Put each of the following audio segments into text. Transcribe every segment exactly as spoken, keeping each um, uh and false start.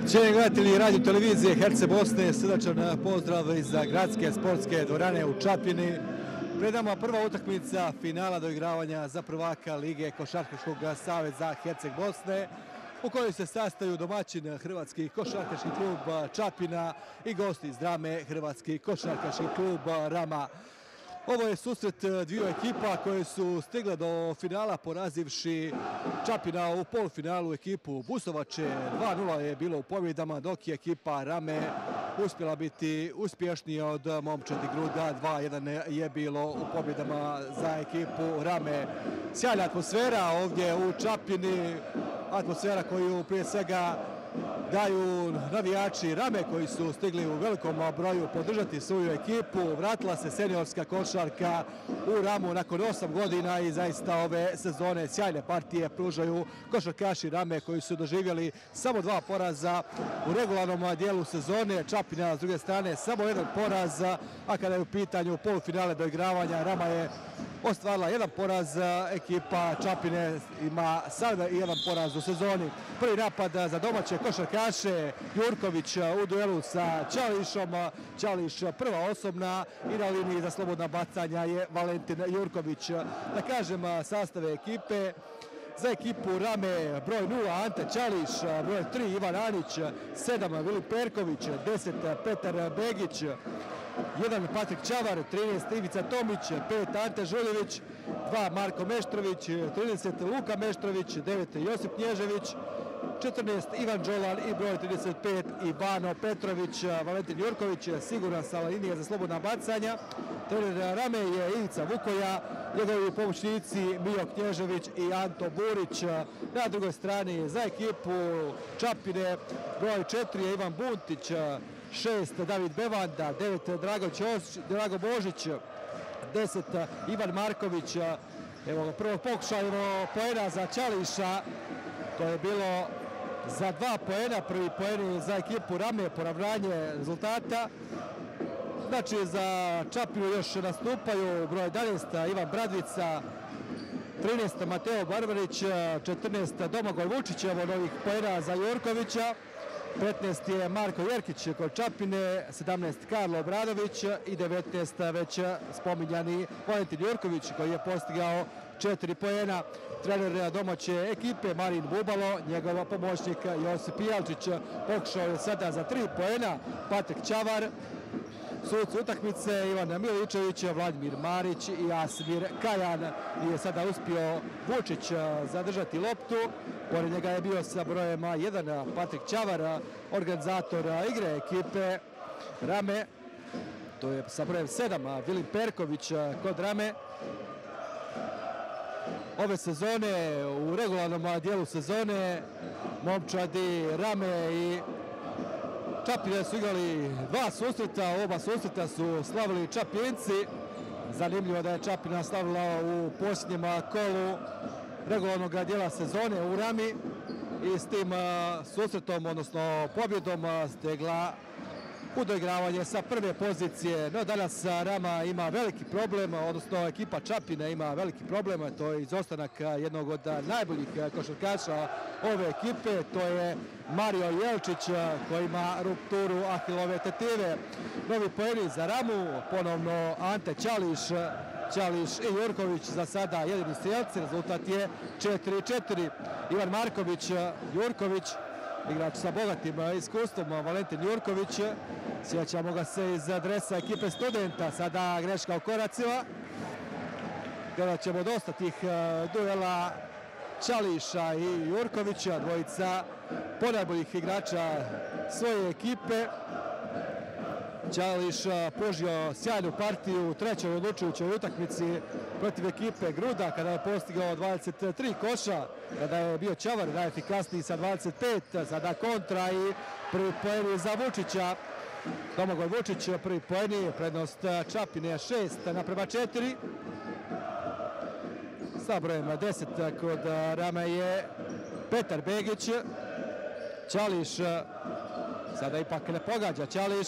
Cijenjeni gledatelji radio televizije Herce Bosne, srdačan pozdrav iz gradske sportske dvorane u Čapljini. Pred nama prva utakmica finala doigravanja za prvaka Lige košarkaškog saveza Herceg Bosne, u kojoj se sastaju domaćin Hrvatski košarkaški klub Čapljina i gosti iz Drame Hrvatski košarkaški klub Rama. Ovo je susret dviju ekipa koje su stigle do finala porazivši Čapljina u polufinalu ekipu Busovače. dva nula je bilo u pobjedama, dok je ekipa Rame uspjela biti uspješnija od Momčadi Gruda. dva jedan je bilo u pobjedama za ekipu Rame. Sjajna atmosfera ovdje u Čapljini, atmosfera koju prije svega daju navijači Rame koji su stigli u velikom broju podržati svoju ekipu. Vratila se seniorska košarka u Ramu nakon osam godina i zaista ove sezone sjajne partije pružaju košarkaši Rame koji su doživjeli samo dva poraza u regularnom dijelu sezone. Čapljina s druge strane samo jedan poraz, a kada je u pitanju polufinale doigravanja Rama je ostvarila jedan poraz, ekipa Čapljine ima sada i jedan poraz u sezoni. Prvi napad za domaće košarkaše, Jurković u duelu sa Čališom. Čališ prva osobna i na liniji za slobodna bacanja je Valentin Jurković. Da kažem sastave ekipe. Za ekipu Rame broj nula Ante Čališ, broj tri Ivan Anić, sedam Vili Perković, deset Petar Begić, jedan Patrik Čavar, trinaest Ivica Tomić, pet Ante Žuljević, dva Marko Meštrović, trideset Luka Meštrović, devet Josip Nježević, četrnaest Ivan Đolan i broj trideset pet Ivano Petrović. Valentin Jurković siguran sa linije za slobodna bacanja. Trener Rame je Ivica Vukoja, njegovi pomoćnici Mijo Knježević i Anto Burić. Na drugoj strani za ekipu Čapljine broj četiri je Ivan Buntić, šest David Bevanda, devet Drago, Ćosić, Drago Božić, deset Ivan Marković. Evo ga prvog pokušaja poena za Čališa. To je bilo za dva poena, prvi poeni za ekipu Rame, poravnanje rezultata. Znači za Čapljinu još nastupaju broj jedanaest Ivan Bradvica, trinaest Mateo Barbarić, četrnaest Domagoj Vučić, evo novih poena za Jurkovića. petnaest je Marko Jerkić kod Čapljine, sedamnaest Karlo Obradović i devetnaest već spominjani Valentin Jurković koji je postigao četiri poena. Trener domaće ekipe Marin Bubalo, njegov pomoćnik Josip Jalčić pokušao je sada za tri poena. Patrik Čavar, suci utakmice Ivan Miličević, Vladimir Marić i Asmir Kajan. Nije sada uspio Vučić zadržati loptu. Pored njega je bio sa brojem jedan Patrik Čavar, organizator igre ekipe Rame. To je sa brojem sedam Vili Perković kod Rame. Ove sezone, u regularnom dijelu sezone, Momčadi, Rame i Čapljine su igrali dva susreta, oba susreta su slavili Čapljinci. Zanimljivo da je Čapljina slavila u posljednjem kolu regularnog dijela sezone u Rami i s tim susretom, odnosno pobjedom, stegla u doigravanje sa prve pozicije. No danas Rama ima veliki problem, odnosno ekipa Čapljine ima veliki problem, to je izostanak jednog od najboljih košarkaša ove ekipe, to je Mario Jelčić koji ima rupturu ahilove tetive. Novi poeni za Ramu, ponovno Ante Čališ, Čališ i Jurković za sada jedini strijelci, rezultat je četiri četiri. Ivan Marković, Jurković, igrač sa bogatim iskustvom, Valentin Jurković. Sjećamo ga se iz adresa ekipe Studenta, sada greška u koracima. Gledat ćemo dosta tih duela Čališa i Jurkovića, dvojica ponajboljih igrača svoje ekipe. Čališ pružio sjajnu partiju u trećoj odlučujućoj utakmici protiv ekipe Gruda kada je postigao dvadeset tri koša, kada je bio Čavar najefikasniji sa dvadeset pet, sada kontra i prvi poeni za Vučića. Domagoj Vučić prvi poeni, prednost Čapljine šest naprema četiri. Sa brojem deset kod Rame je Petar Begić. Čališ sada ipak ne pogađa Čališ.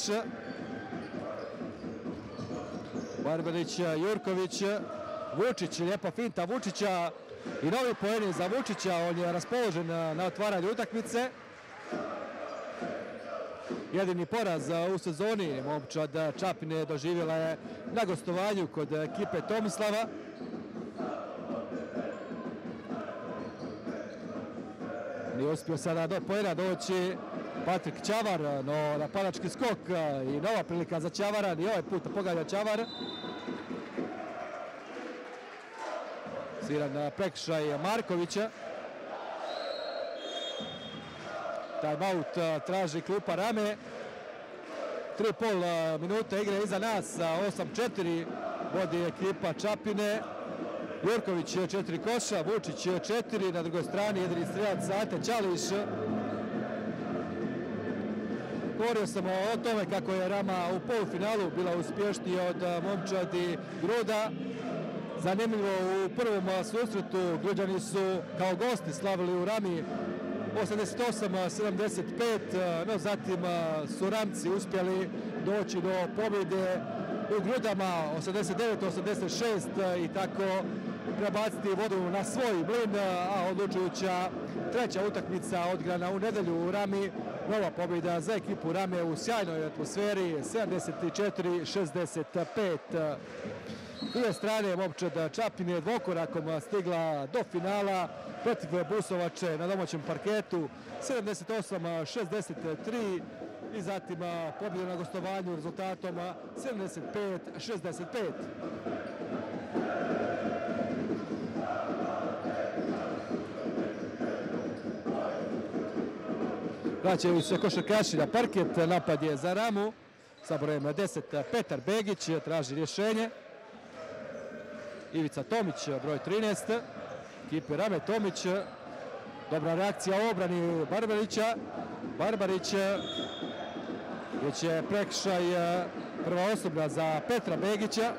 Barbarić, Jurković, Vučić, lijepa finta Vučića i novi poeni za Vučića. On je raspoložen na otvaranju utakmice. jedini poraz u sezoni. Momčad Čapljine doživjela je na gostovanju kod ekipe Tomislava. Nije uspio sada do poena doći Patrik Ćavar, no napadački skok i nova prilika za Ćavara, i ovaj put pogađa Ćavar. Sviran prekršaj Markovića. Timeout traži klupa Rame. tri i pol minuta igre iza nas, osam četiri vodi ekipa Čapljine. Jurković četiri koša, Vučić četiri, na drugoj strani jedini strelac Ante Ćališ. Govorio sam o tome kako je Rama u polufinalu bila uspješnija od Momčadi Gruda. Zanimljivo, u prvom susretu Gruđani su kao gosti slavili u Rami osamdeset osam sedamdeset pet, no zatim su Ramci uspjeli doći do pobjede u Grudama osamdeset devet osamdeset šest i tako prebaciti vodu na svoj mlin, a odlučujuća treća utakmica odigrana u nedjelju u Rami. Nova pobjeda za ekipu Rame u sjajnoj atmosferi, sedamdeset četiri šezdeset pet. S druge strane, Momčad Čapljine dvokorakom stigla do finala protiv Busovače na domaćem parketu, sedamdeset osam šezdeset tri, i zatim pobjeda na gostovanju rezultatom sedamdeset pet šezdeset pet. Vraćaju se košarkaši na parket, napad je za Ramu sa brojem deset. Petar Begić traži rješenje. Ivica Tomić, broj trinaest. Ekipe Rame Tomić. Dobra reakcija u obrani Barbarića. Barbarić, već je prekršaj prva osobna za Petra Begića.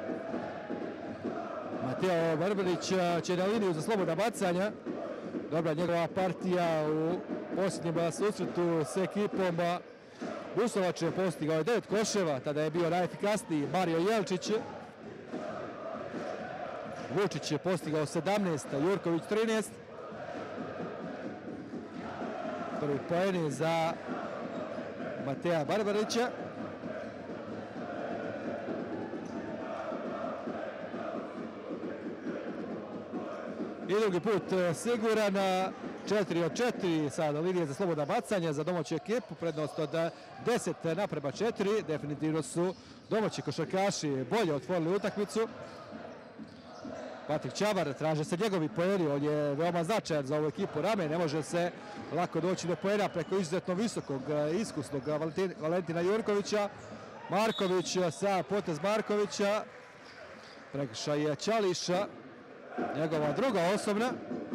Mateo Barbarić će na liniju za slobodna bacanja. Dobra njegova partija u posljednjem susretu s ekipom Busovač je postigao je devet koševa, tada je bio najefikasniji Mario Jelčić. Vučić je postigao sedamnaest, Jurković trinaest. Prvi poeni za Mateja Barbarića. I drugi put siguran, četiri od četiri sada linije za slobodna bacanja za domaću ekipu, prednost od deset naprema četiri. Definitivno su domaći košarkaši bolje otvorili utakmicu. Patrik Ćavar, traže se njegovi poeni, on je veoma značajan za ovu ekipu Rame, ne može se lako doći do poena preko izuzetno visokog, iskusnog Valentina Jurkovića. Marković sa potez Markovića, prekršaj Ćališa, njegova druga osobna.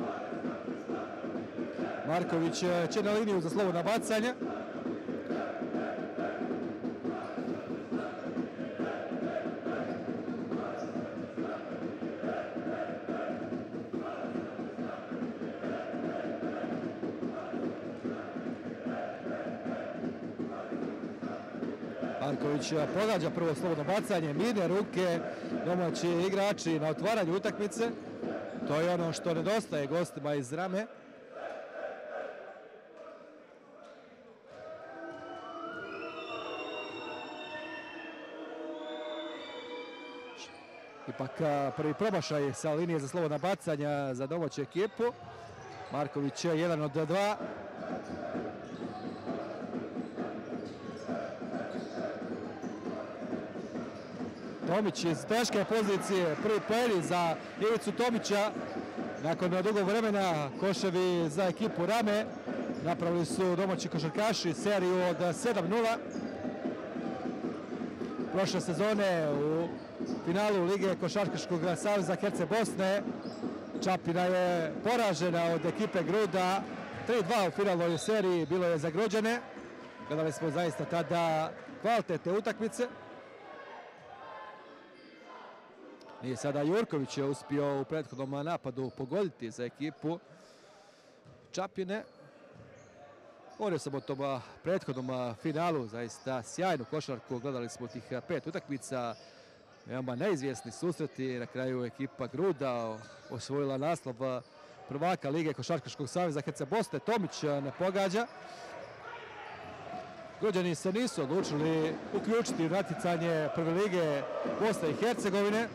Marković će na liniju za slobodna bacanja. Marković pogađa prvo slobodno bacanje, mine ruke domaći igrači na otvaranju utakmice. To je ono što nedostaje gostima iz Rame. Ipak prvi promašaj sa linije za slobodna bacanja za domaću ekipu. Marković je jedan od dva. Tomić iz teške pozicije, prvi poeni za Ivicu Tomića. Nakon dugog vremena koševi za ekipu Rame. Napravili su domaći košarkaši seriju od sedam nula. Prošle sezone u finalu Lige košarkaškog saveza Herce Bosne Čapljina je poražena od ekipe Gruda. tri dva u finalnoj seriji bilo je za Gruđane. Gledali smo zaista tada kvalitetne utakmice. I sada Jurković je uspio u prethodnom napadu pogoditi za ekipu Čapljine. Govorio sam o tom prethodnom finalu, zaista sjajnu košarku. Gledali smo tih pet utakmica, veoma neizvjesni susreti. Na kraju ekipa Gruda osvojila naslov prvaka Lige košarkaškog saveza Herce Bosne. Tomić ne pogađa. Gruđani se nisu odlučili uključiti u natjecanje prve lige Bosne i Hercegovine.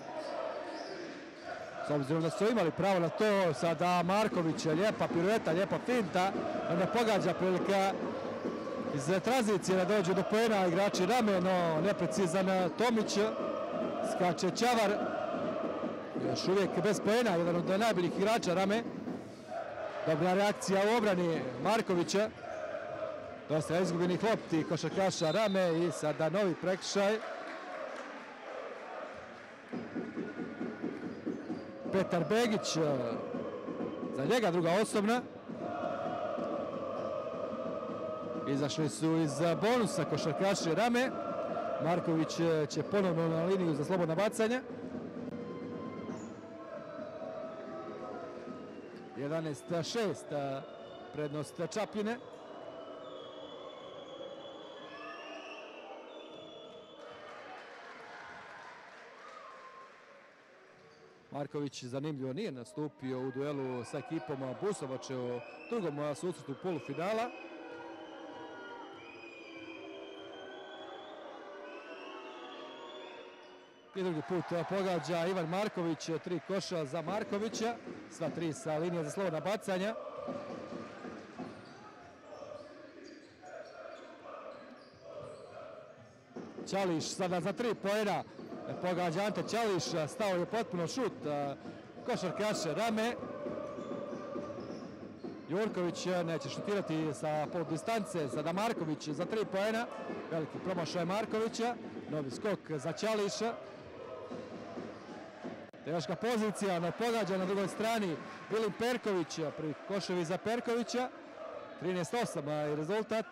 S obzirom da su imali pravo na to, sada Marković, lijepa pirueta, lijepa finta, onda pogađa prilika iz tranzicije da dođu do poena igrači Rame, no neprecizan Tomić, skače Ćavar, još uvijek bez poena, jedan od najboljih igrača Rame. Dobra reakcija u obrani Markovića, dosta izgubljenih lopti košarkaša Rame i sada novi prekršaj. Petar Begić, za njega druga osobna. Izašli su iz bonusa košarkaši Rame. Marković će ponovno na liniju za slobodna bacanja. jedanaest šest prednost Čapljine. Marković zanimljivo nije nastupio u duelu sa ekipom Busovače u drugom susretu polufinala. I drugi put pogađa Ivan Marković, tri koša za Markovića, sva tri sa linije za slobodna bacanja. Ćališ sada za tri poena, pogađa Ante Ćališ, stao je potpuno šut košarkaše Rame. Jurković neće šutirati sa pol distance, sada Marković za tri poena, veliki promašaj Markovića, novi skok za Ćališa. Teška pozicija, no pogađa na drugoj strani Vilim Perković, prvi koševi za Perkovića, trinaest osam je rezultat.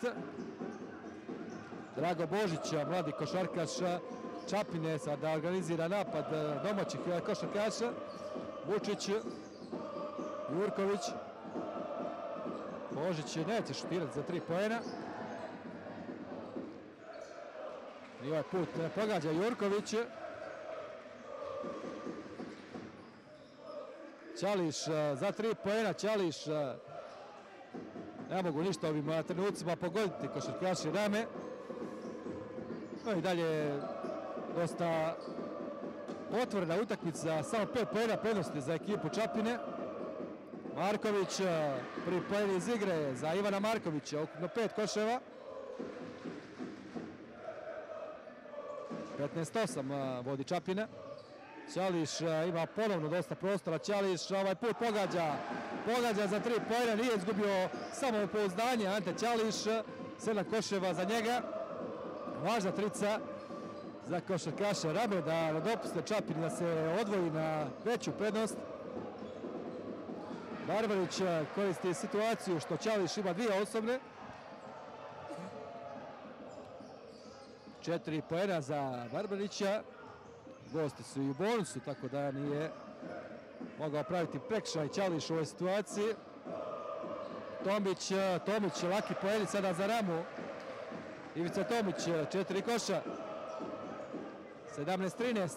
Drago Božić, mladi košarkaš Čapljine, sada organizira napad domaćih košarkaša. Vučić, Jurković, Božić neće šutirati za tri poena. I ovaj put pogađa Jurković. Ćališ za tri poena, Ćališ ne mogu ništa ovim trenucima pogoditi košarkaši Rame. No i dalje dosta otvorena utakmica, samo pet poena prednosti za ekipu Čapljine. Marković, prvi poen iz igre za Ivana Markovića, ukupno pet koševa. petnaest osam vodi Čapljina. Ćališ ima ponovno dosta prostora, Ćališ ovaj put pogađa, pogađa za tri poena, nije izgubio samopouzdanje Ante Ćališ, sedam koševa za njega. Važna trica za košarkaše Rame da ne dopuste Čapljini da se odvoji na veću prednost. Barbarić koristi situaciju što Ćališ ima dvije osobne. Četiri poena za Barbarića. Gosti su i u bonusu, tako da nije mogao praviti prekršaj Ćališ u ovoj situaciji. Tomić, Tomić, laki poeni sada za Ramu. Ivica Tomić, četiri koša. sedamnaest trinaest.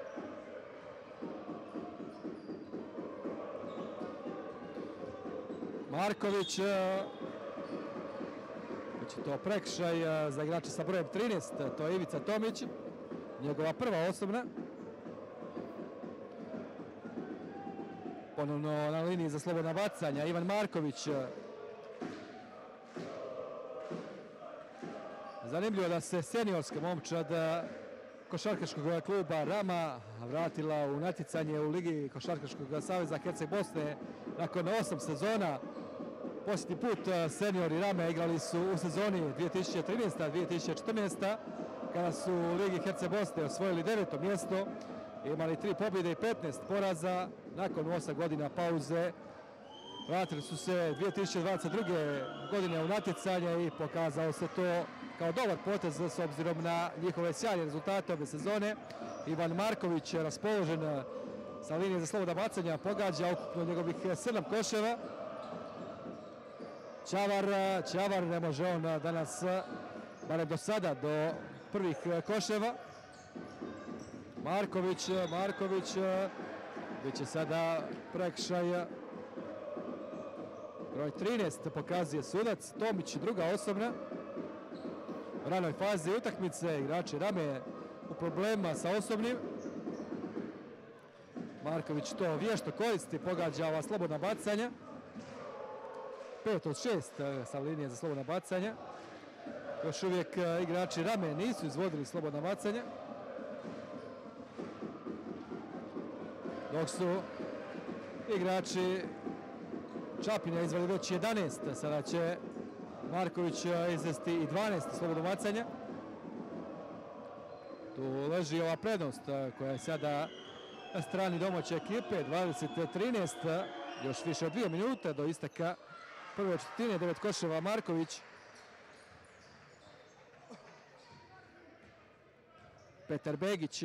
Marković, već je to prekršaj za igrača sa brojem trinaest, to je Ivica Tomić, njegova prva osobna. Ponovno na liniji za slobodna bacanja, Ivan Marković. Zanimljivo da se seniorska momčad košarkaškog kluba Rama vratila u natjecanje u Ligi košarkaškog saveza Herceg Bosne nakon osam sezona. Posljednji put seniori Rame igrali su u sezoni dvije tisuće trinaesta dvije tisuće četrnaesta kada su u Ligi Herceg Bosne osvojili deveto mjesto, imali tri pobjede i petnaest poraza. Nakon osam godina pauze vratili su se dvije tisuće dvadeset druge godine u natjecanje i pokazao se to kao dobar potez s obzirom na njihove sjajne rezultate ove sezone. Ivan Marković je raspoložen sa linije za slobodna bacanja, pogađa ukupno njegovih sedam koševa. Ćavar, Ćavar ne može on danas, barem do sada, do prvih koševa. Marković, Marković, bit će sada prekršaj. Broj trinaest pokazuje sudac, Tomić druga osobna. u ranoj fazi utakmice. Igrači Rame u problemima sa osobnim. Marković to vješto koristi, pogađa ova slobodna bacanja. pet od šest sa linije za slobodna bacanja. Još uvijek igrači Rame nisu izvodili slobodna bacanja. Dok su igrači Čapljine izveli već jedanaest. Sada će Marković izvesti i dvanaest slobodno bacanja. Tu leži ova prednost koja je sada na strani domaće ekipe. dvadeset trinaest, još više od dvije minute do isteka prve četvrtine. Devet koševa Marković. Petar Begić.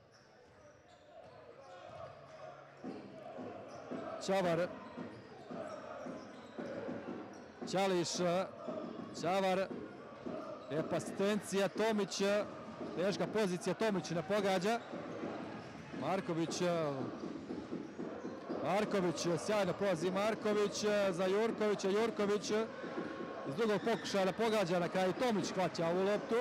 Čavar. Ćališ. Čavar. Lijepa asistencija. Tomić. Teška pozicija. Tomić ne pogađa. Marković. Marković. Sjajno prolazi Marković za Jurkovića. Jurković iz drugog pokušaja da pogađa. Na kraju Tomić hvaća ovu loptu.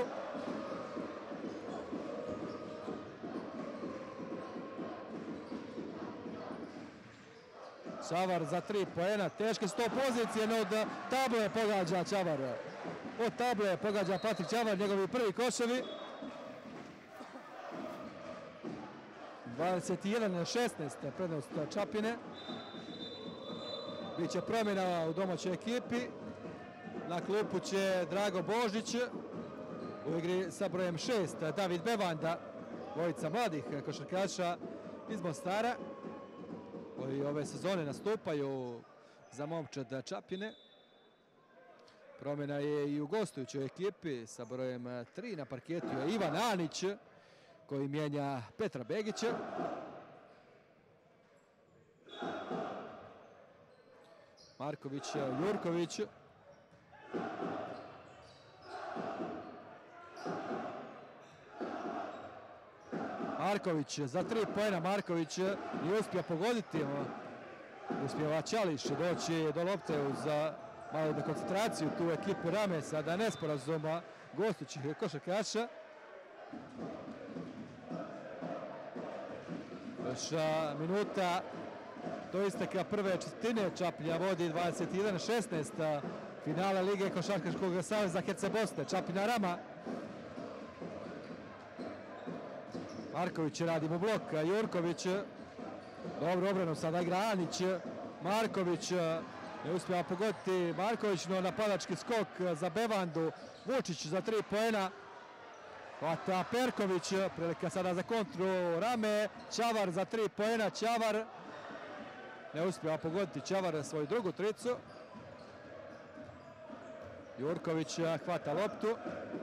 Čavar za tri poena, teške su to pozicije, no od table pogađa Čavar. Od table pogađa Patrik Čavar, njegovi prvi koševi. dvadeset jedan šesnaest prednost Čapljine. Biće promjena u domaćoj ekipi. Na klupu će Drago Božić. U igri sa brojem šest David Bevanda, dvojica mladih košarkaša iz Mostara, koji ove sezone nastupaju za momčad Čapljine. Promjena je i u gostujućoj ekipi sa brojem tri na parketu je Ivan Anić, koji mijenja Petra Begića. Marković, Jurković. Marković za tri poena. Marković je uspio pogoditi. Uspjeva Ćališ doći do lopte uz malo dekoncentraciju tu ekipu Rame, sada nesporazuma gostujućih košarkaša. Još minuta do isteka prve četvrtine. Čapljina vodi dvadeset jedan šesnaest. Finale Lige košarkaškog saveza Herceg-Bosne. Čapljina Rama. Marković radi mu blok. Jurković. Dobro obranu sada igra Anić. Marković ne uspjeva pogoditi. Marković, no napadački skok za Bevandu. Vučić za tri poena. Hvata Perković. Prilika sada za kontru Rame. Čavar za tri poena. Čavar ne uspjeva pogoditi. Čavar svoju drugu tricu. Jurković hvata loptu.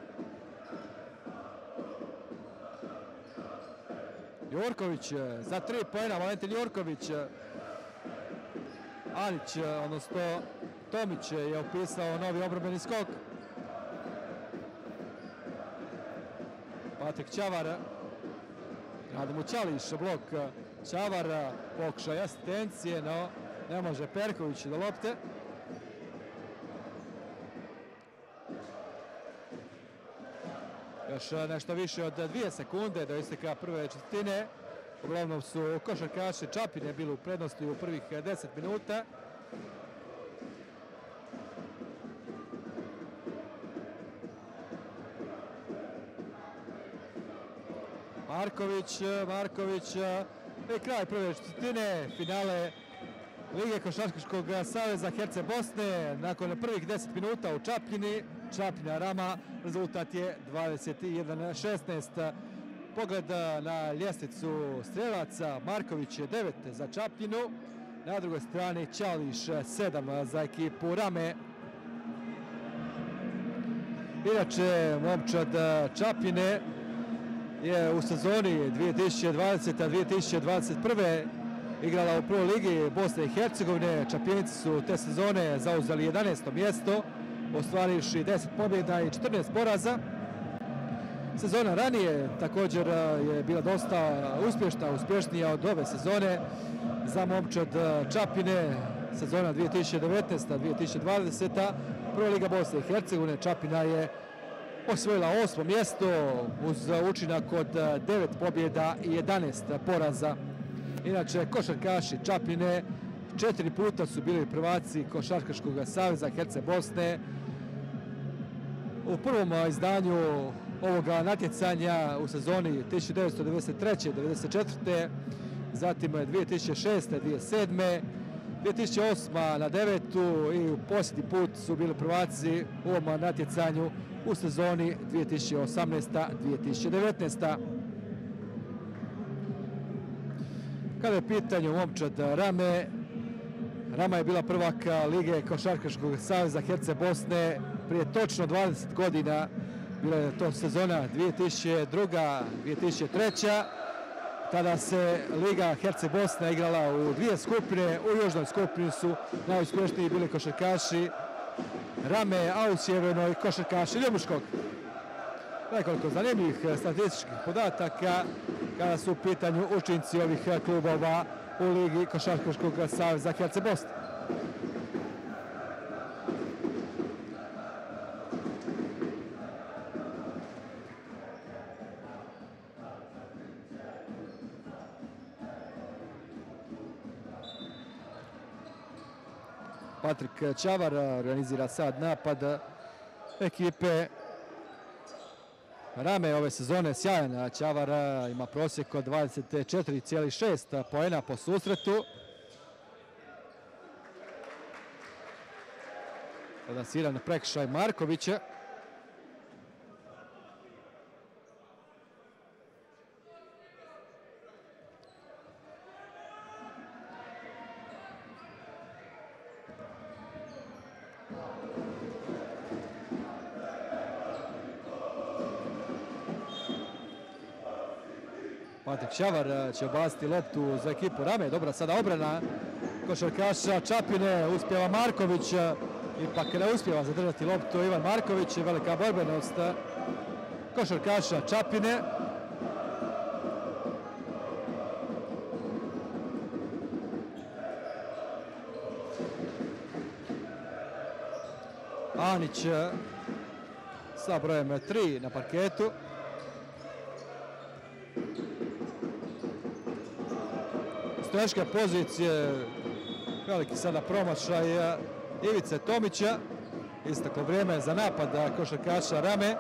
Jurković za tri poena. Valentin Jurković. Anić, odnosno Tomić je upisao novi obrambeni skok. Patrik Čavar. Radi mu Ćališ blok. Čavar pokušaj asistencije, no ne može Perković do lopte. Još nešto više od dvije sekunde do isteka prve četvrtine. Uglavnom su košarkaši Čapljine bili u prednosti u prvih deset minuta. Marković, Marković i kraj prve četvrtine. Finale Lige košarkaškog saveza Herceg-Bosne. Nakon prvih deset minuta u Čapljini. Čapljina Rama, rezultat je dvadeset jedan šesnaest. Pogled na ljestvicu strelaca. Marković je devet za Čapljinu. Na drugoj strani Ćališ sedam za ekipu Rame. Inače, momčad Čapljine je u sezoni dvije tisuće dvadesete dvije tisuće dvadeset prve igrala u prvoj ligi Bosne i Hercegovine. Čapljinci su te sezone zauzeli jedanaesto mjesto, ostvarivši deset pobjeda i četrnaest poraza. Sezona ranije također je bila dosta uspješna, uspješnija od ove sezone za momčad Čapljine. Sezona dvije tisuće devetnaeste dvije tisuće dvadesete. Prva liga Bosne i Hercegovine. Čapljina je osvojila osmo mjesto uz učinak od devet pobjeda i jedanaest poraza. Inače, košarkaši Čapljine četiri puta su bili prvaci Košarkaškog saveza Herceg Bosne. U prvom izdanju ovoga natjecanja u sezoni tisuću devetsto devedeset treće devedeset četvrte zatim dvije tisuće šeste dvije tisuće sedme dvije tisuće osme na devetu i u posljednji put su bili prvaci u ovom natjecanju u sezoni dvije tisuće osamnaeste dvije tisuće devetnaeste. Kada je pitanje momčad Rame, Rama je bila prvak Lige Košarkaškog saveza Herceg Bosne prije točno dvadeset godina. Bila je to sezona dvije tisuće druga dvije tisuće treća Tada se Liga Herceg Bosna igrala u dvije skupine. U južnoj skupini su najuspješniji bili košarkaši Rame, a u sjevernoj košarkaši Ljubuškog. Nekoliko zanimljivih statističkih podataka kada su u pitanju učinci ovih klubova u Ligi Košarkaškog saveza Herceg Bosne. Patrik Ćavar organizira sad napad ekipe Rame ove sezone. Sjajan Ćavar ima prosjek od dvadeset četiri zarez šest poena po susretu. Lansiran prekršaj Markovića. Patrik Ćavar će obaciti loptu za ekipu Rame. Dobra sada obrana košarkaša Čapljine. Uspjeva Marković. Ipak ne uspjeva zadržati loptu Ivan Marković. Velika borbenost košarkaša Čapljine. Anić sa brojem tri na parketu. Teške pozicije, veliki sada promašaj Ivice Tomića. Istaklo vrijeme za napad košarkaša Rame.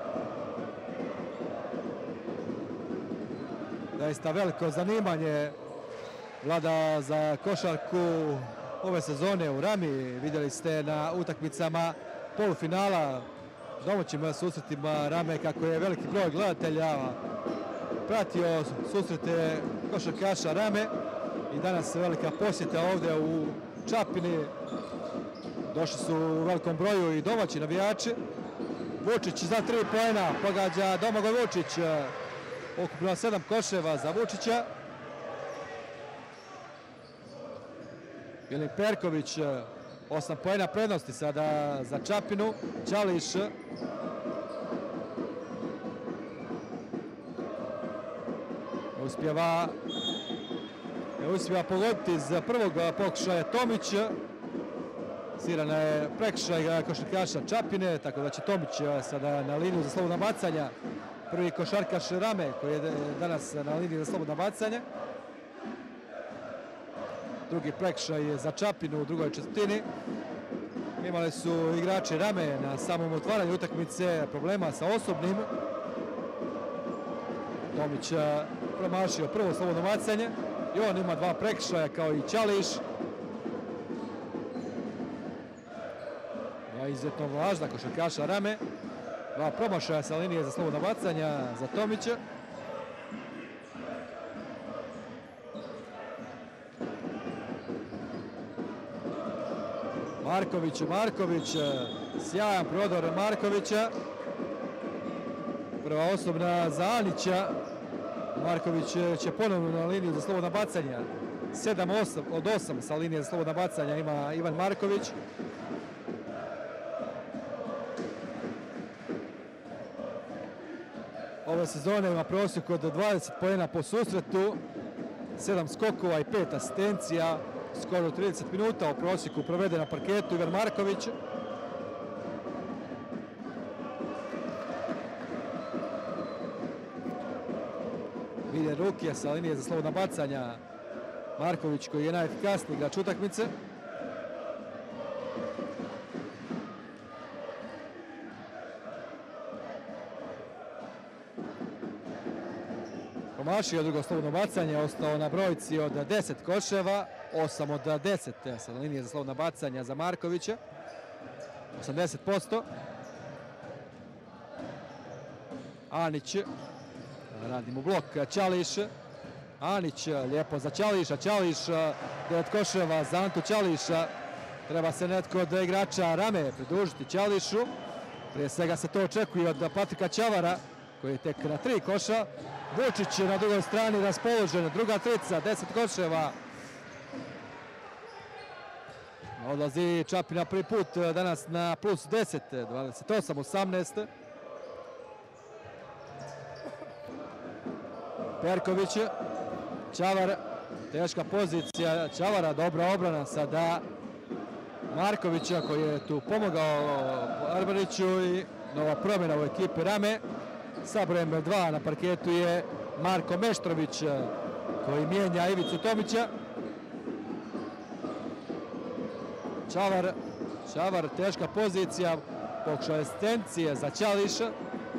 Zaista veliko zanimanje vlada za košarku ove sezone u Rami. Vidjeli ste na utakmicama polufinala, domaćim susretima Rame, kako je veliki broj gledatelja pratio susrete košarkaša Rame. I danas velika posjeta ovdje u Čapini. Došli su u velikom broju i domaći navijači. Vučić za tri poena, pogađa Domagoj Vučić. Ukupno sedam koševa za Vučića. Ilin Perković, osam poena prednosti sada za Čapinu. Ćališ. Uspjeva uspjeva pogoditi iz prvog pokušaja Tomić. Sirana je prekršaj košarkaša Čapljine, tako da će Tomić sada na liniju za slobodna bacanja. Prvi košarkaš Rame koji je danas na liniji za slobodna bacanja. Drugi prekršaj za Čapljinu u drugoj četvrtini. Imali su igrači Rame na samom otvaranju utakmice problema sa osobnim. Tomić promašio prvo slobodno bacanje. I on ima dva prekršaja kao i Ćališ. Dva izuzetno važna košarkaša Rame. Dva promašaja sa linije za slobodna bacanja za Tomića. Marković, Marković, sjajan prodor Markovića. Prva osobna za Anića. Marković će ponovno na liniju za slobodna bacanja. sedam od osam sa linije za slobodna bacanja ima Ivan Marković. Ove sezone ima prosjek od dvadeset poena po susretu, sedam skokova i pet asistencija, skoro trideset minuta u prosjeku provede na parketu Ivan Marković. Vide ruke sa linije za slobodna bacanja. Marković koji je najefikasniji igrač utakmice. Promašio drugo slobodno bacanje, ostao na brojci od deset koševa, osam od deset sa linije za slobodna bacanja za Markovića, osamdeset posto. Anić, radi mu blok, Ćališ, Anić, lijepo za Ćališa, Ćališ, devet koševa za Antu Ćališa, treba se netko od igrača Rame pridružiti Ćališu, prije svega se to očekuje od Patrika Ćavara, koji je tek na tri koša. Vučić na drugoj strani raspoložen, druga trica, deset koševa. Odlazi Čapina prvi put danas na plus deset, dvadeset osam osamnaest. Perković, Ćavar, teška pozicija Ćavara, dobra obrana sada Markovića koji je tu pomogao Barbariću i nova promjena u ekipi Rame. Sa brojem dva na parketu je Marko Meštrović koji mijenja Ivicu Tomića. Ćavar, Ćavar, teška pozicija, pokušao asistencije za Ćališa.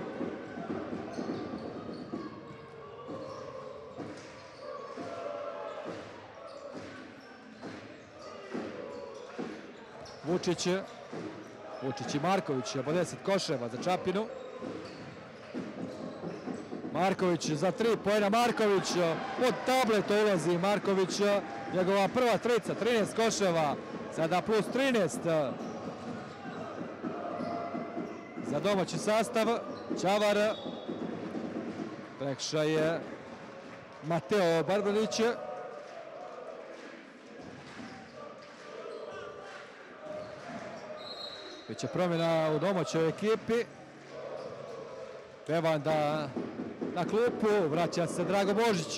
Vučić, Vučić i Marković po deset koševa za Čapinu. Marković za tri poena, Marković pod tablet ulazi Marković, njegova prva trica, trinaest koševa, sada plus trinaest za domaći sastav. Ćavar, prekršaj je Mateo Barbarić. Biće promjena u domaćoj ekipi. Bevanda na klupu, vraća se Drago Božić.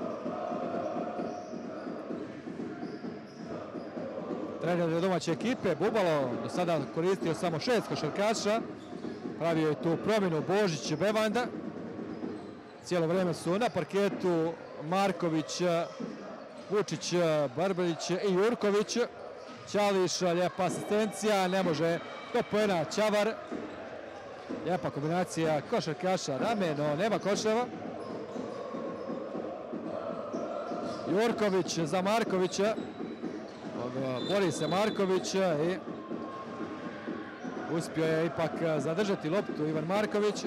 Trener domaće ekipe, Bubalo, do sada koristio samo šest košarkaša. Pravio je tu promjenu Božić i Bevanda. Cijelo vrijeme su na parketu Marković, Vučić, Barbarić i Jurković. Ćališ, lijepa asistencija, ne može do poena Ćavar. Lijepa kombinacija košarkaša Rame, no nema koševa. Jurković za Markovića. Bori se Marković i uspio je ipak zadržati loptu Ivan Marković.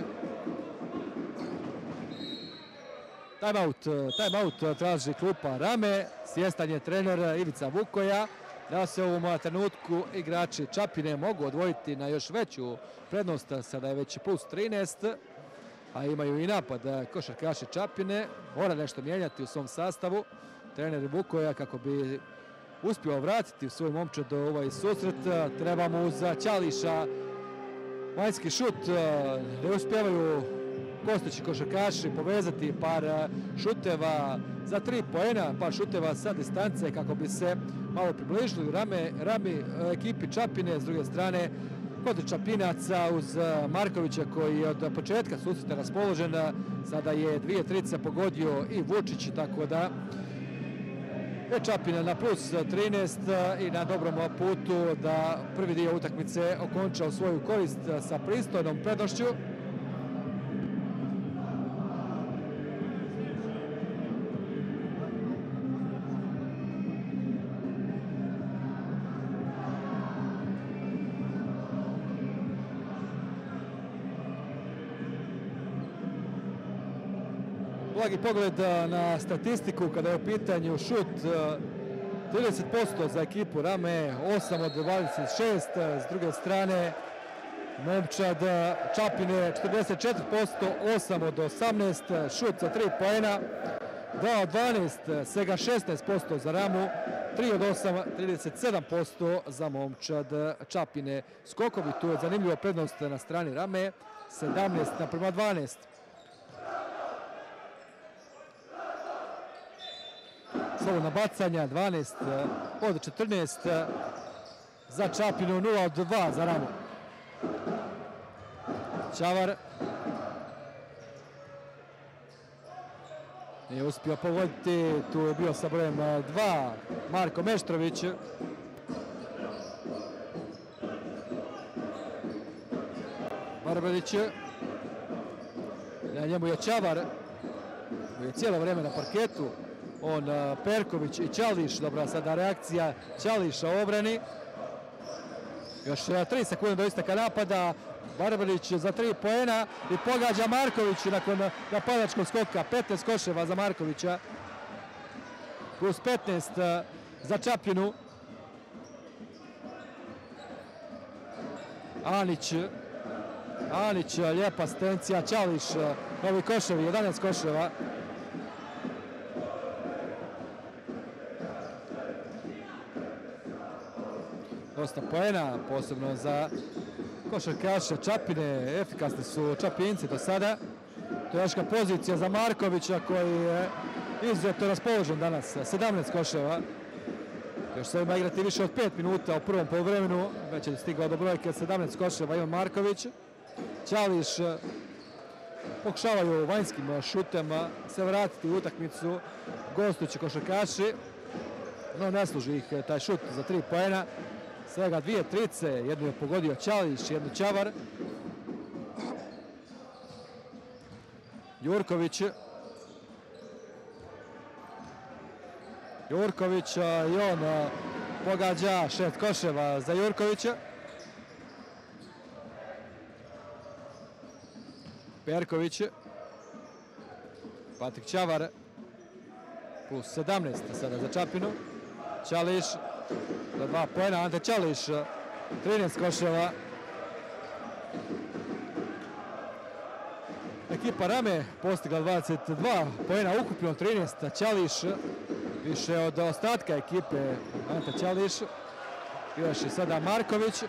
Timeout, timeout traži klupa Rame. Svjestan je trener Ivica Vukoja da se u ovom trenutku igrači Čapine mogu odvojiti na još veću prednost, sada je već plus trinaest, a imaju i napad košarkaši Čapine. Mora nešto mijenjati u svom sastavu trener Vukoja kako bi uspio vratiti svoj momčad do ovaj susret. Treba mu uz Ćališa vanjski šut, ne uspijevaju gostujući košarkaši povezati par šuteva za tri poena, par šuteva sa distance kako bi se malo približili Rame, Rami ekipi Čapine. S druge strane, kod Čapinaca uz Markovića koji je od početka susreta raspoložen, sada je dvije trice pogodio i Vučić, tako da je Čapina na plus trinaest i na dobrom putu da prvi dio utakmice okonča u svoju korist sa pristojnom prednošću. Blagi pogled na statistiku kada je u pitanju šut, trideset posto za ekipu Rame, osam od dvadeset šest, s druge strane momčad Čapine četrdeset četiri posto, osam od osamnaest, šut za tri poena, dva od dvanaest, svega šesnaest posto za Ramu, tri od osam, trideset sedam posto za momčad Čapine. Skokovi, tu je zanimljiva prednost na strani Rame, sedamnaest naprema dvanaest. Slobodna bacanja, dvanaest od četrnaest za Čapinu, nula od dva za Ramu. Ćavar. Nije uspio pogoditi, tu je bio sa brojem dva Marko Meštrović. Barbarić. Na njemu je Čavar, koji je cijelo vrijeme na parketu. On, Perković i Čališ. Dobra sada reakcija Čališa u obrani. Još tri sekunde do isteka napada. Barbarić za tri poena i pogađa Marković nakon napadačkog skoka. petnaest koševa za Markovića. Plus petnaest za Čapljinu. Anić. Anić, lijepa asistencija. Čališ, novi koševi, jedanaest koševa. Dosta poena, posebno za košarkaše Čapine. Efikasni su Čapinci do sada. To je teška pozicija za Markovića koji je izuzetno raspoložen danas. sedamnaest koševa. Još se ima igrati više od pet minuta u prvom poluvremenu. Već je stigao do brojke sedamnaest koševa Ivan Marković. Čališ pokušavaju vanjskim šutem se vratiti u utakmicu gostujući košarkaši. No ne služi ih taj šut za tri poena. Svega dvije trice, jednu je pogodio Čališ, jednu Čavar. Jurković. Jurković i on pogađa šest koševa za Jurkovića. Perković. Patrik Čavar. Plus sedamnaest sada za Čapinu. Čališ. Za dva pojena, Ante Čališ, trinaest koševa. Ekipa Rame postigla dvadeset dva pojena, ukupno trinaest. Čališ više od ostatka ekipe. Ante Čališ. Još i sada Marković.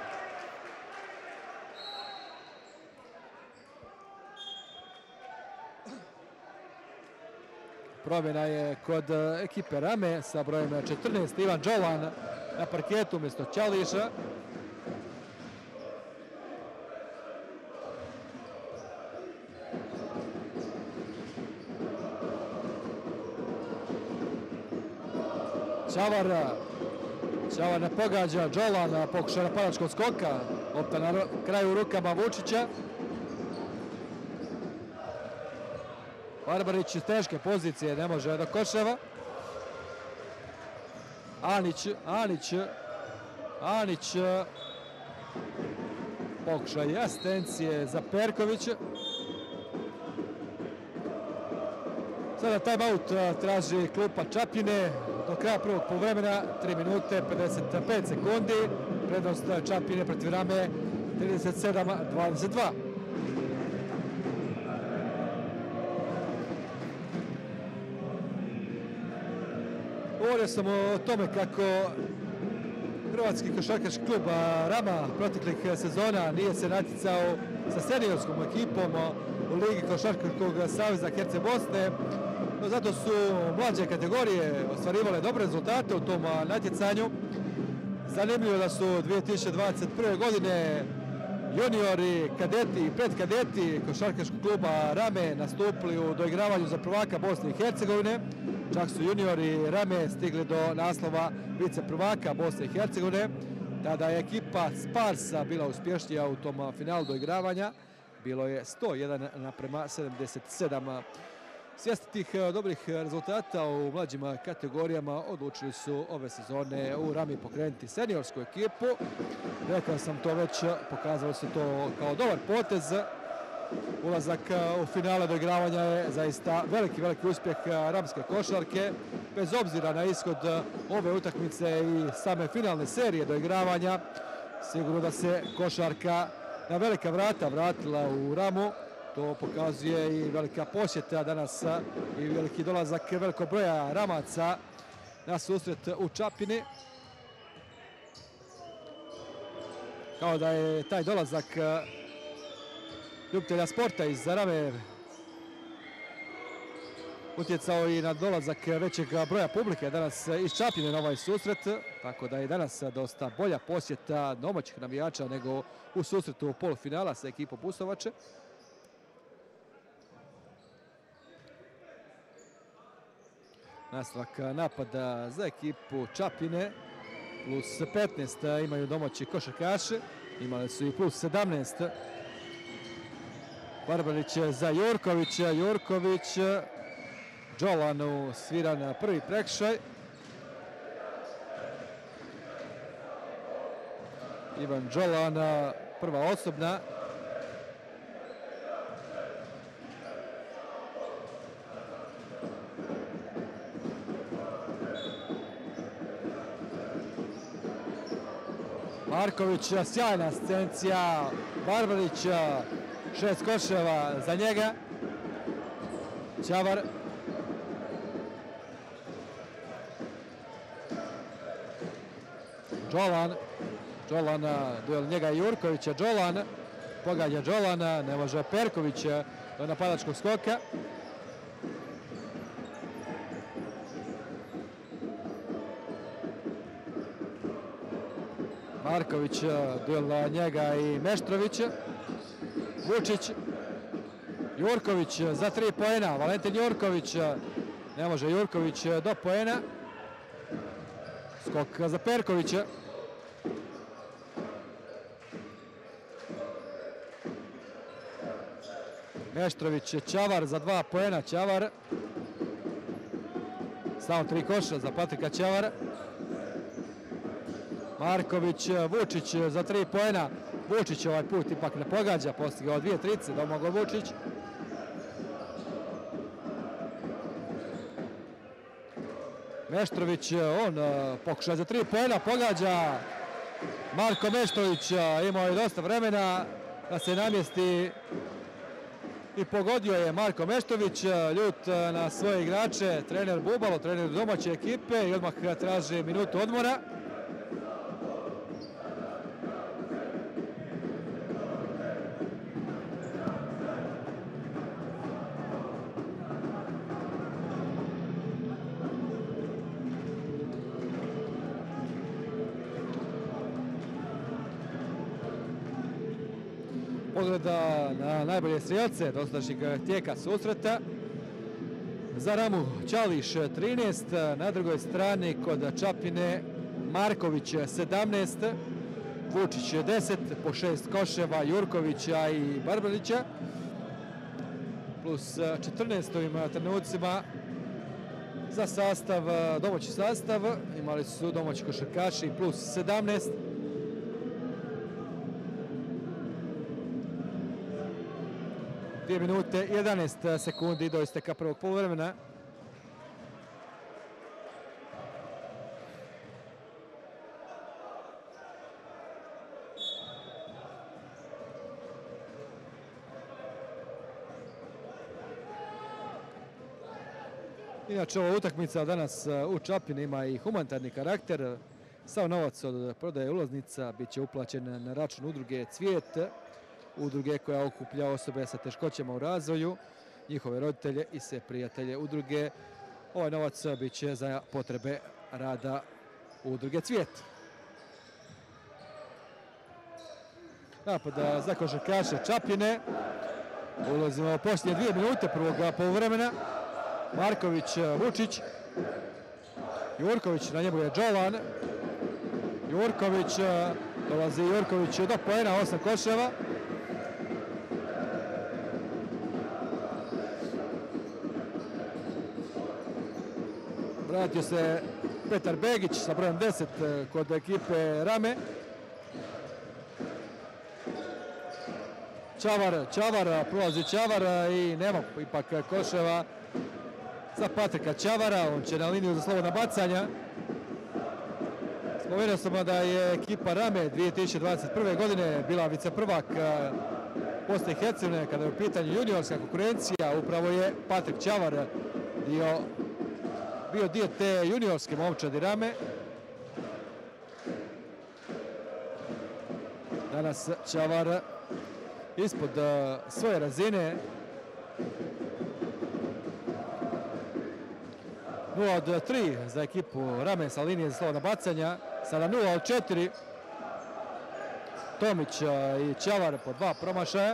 Promjena je kod ekipe Rame sa brojem četrnaest. Ivan Đolan na parketu umjesto Čališa. Čavar. Čavar ne pogađa. Đolan pokuša napadačkog skoka. Lopta na kraju rukama Vučića. Barbarić iz teške pozicije ne može do koševa. Anić, Anić, Anić. Pokušaj asistencije za Perkovića. Sada timeout traži klupa Čapljine. Do kraja prvog poluvremena, tri minute, pedeset pet sekundi. Prednost Čapljine protiv Rame, trideset sedam dvadeset dva. Govorio sam o tome kako hrvatski košarkaški klub Rama proteklih sezona nije se natjecao sa seniorskom ekipom u Ligi košarkaškog saveza Herceg Bosne. No, zato su mlađe kategorije ostvarivale dobre rezultate u tom natjecanju. Zanimljivo da su dvije tisuće dvadeset prve. godine juniori, kadeti i predkadeti košarkaškog kluba Rame nastupili u doigravanju za prvaka Bosne i Hercegovine. Čak su juniori Rame stigli do naslova vice prvaka Bosne i Hercegovine. Tada je ekipa Sparsa bila uspješnija u tom finalu doigravanja. Bilo je sto jedan naprema sedamdeset sedam. Svjesni tih dobrih rezultata u mlađim kategorijama odlučili su ove sezone u Rami pokrenuti seniorsku ekipu. Rekao sam to već, pokazalo se to kao dobar potez. Ulazak u finale doigravanja je zaista veliki, veliki uspjeh ramske košarke. Bez obzira na ishod ove utakmice i same finalne serije doigravanja, sigurno da se košarka na velika vrata vratila u Ramu. To pokazuje i velika posjeta danas i veliki dolazak velikog broja Ramaca na susret u Čapini. Kao da je taj dolazak ljubitelja sporta iz Rame utjecao i na dolazak većeg broja publike danas iz Čapljine na ovaj susret. Tako da je danas dosta bolja posjeta domaćih navijača nego u susretu polufinala sa ekipom Pustovače. Nastavak napada za ekipu Čapljine. Plus petnaest imaju domaći košarkaši. Imali su i plus sedamnaest. Barbarić za Jurkovića. Jurković. Đolanu svira na prvi prekršaj. Ivan Đolana, prva osobna. Marković, sjajna asistencija. Barbarić, šest koševa za njega. Ćavar. Đolan. Đolana, duel njega i Jurkovića. Đolan pogađa Đolana, ne može Perković do napadačkog skoka. Marković, duel njega i Meštrovića. Vučić. Jurković za tri poena. Valentin Jurković, ne može Jurković do poena. Skok za Perkovića. Meštrović, Ćavar za dva poena. Ćavar. Samo tri koša za Patrika Ćavara. Marković, Vučić za tri poena. Vučić ovaj put ipak ne pogađa, postigao dvije trice, domogao Vučić. Meštrović, on pokušao za tri poena, pogađa. Marko Meštrović imao je dosta vremena da se namjesti i pogodio je Marko Meštrović, ljut na svoje igrače, trener Bubalo, trener domaće ekipe i odmah traži minutu odmora. Pogleda na najbolje strijelce dosadašnjeg tijeka susreta. Za Ramu Ćališ trinaest, na drugoj strani kod Čapljine Marković sedamnaest, Vučić deset, po šest koševa Jurkovića i Barbarića. Plus četrnaest ovim trenucima za sastav, domaći sastav. Imali su domaći košarkaši plus sedamnaest. dvije minute i jedanaest sekundi do isteka prvog poluvremena. Inače, ova utakmica danas u Čapljini ima i humanitarni karakter. Sav novac od prodaje ulaznica bit će uplaćen na račun udruge Cvijet, udruge koja okuplja osobe sa teškoćama u razvoju, njihove roditelje i sve prijatelje udruge. Ovaj novac bit će za potrebe rada udruge Cvijet. Napada za košarkaše Čapljine. Ulazimo u posljednje dvije minute prvog poluvremena. Marković, Vučić. Jurković, na njemu je Đolan. Jurković, dolazi Jurković do poena, osam koševa. Vratio se Petar Begić sa brojem deset kod ekipe Rame. Ćavar, Ćavar, prolazi Ćavar i nema ipak koševa za Patrika Ćavara. On će na liniju za slobodna bacanja. Spomenuo sam da je ekipa Rame dvije tisuće dvadeset prve. godine bila viceprvak Bosne i Hercegovine kada je u pitanju juniorska konkurencija. Upravo je Patrik Ćavar dio bio dio te juniorske momčadi Rame. Danas Ćavar ispod svoje razine. nula od tri za ekipu Rame sa linije za slobodna bacanja. Sada nula od četiri. Tomić i Ćavar po dva promašaja.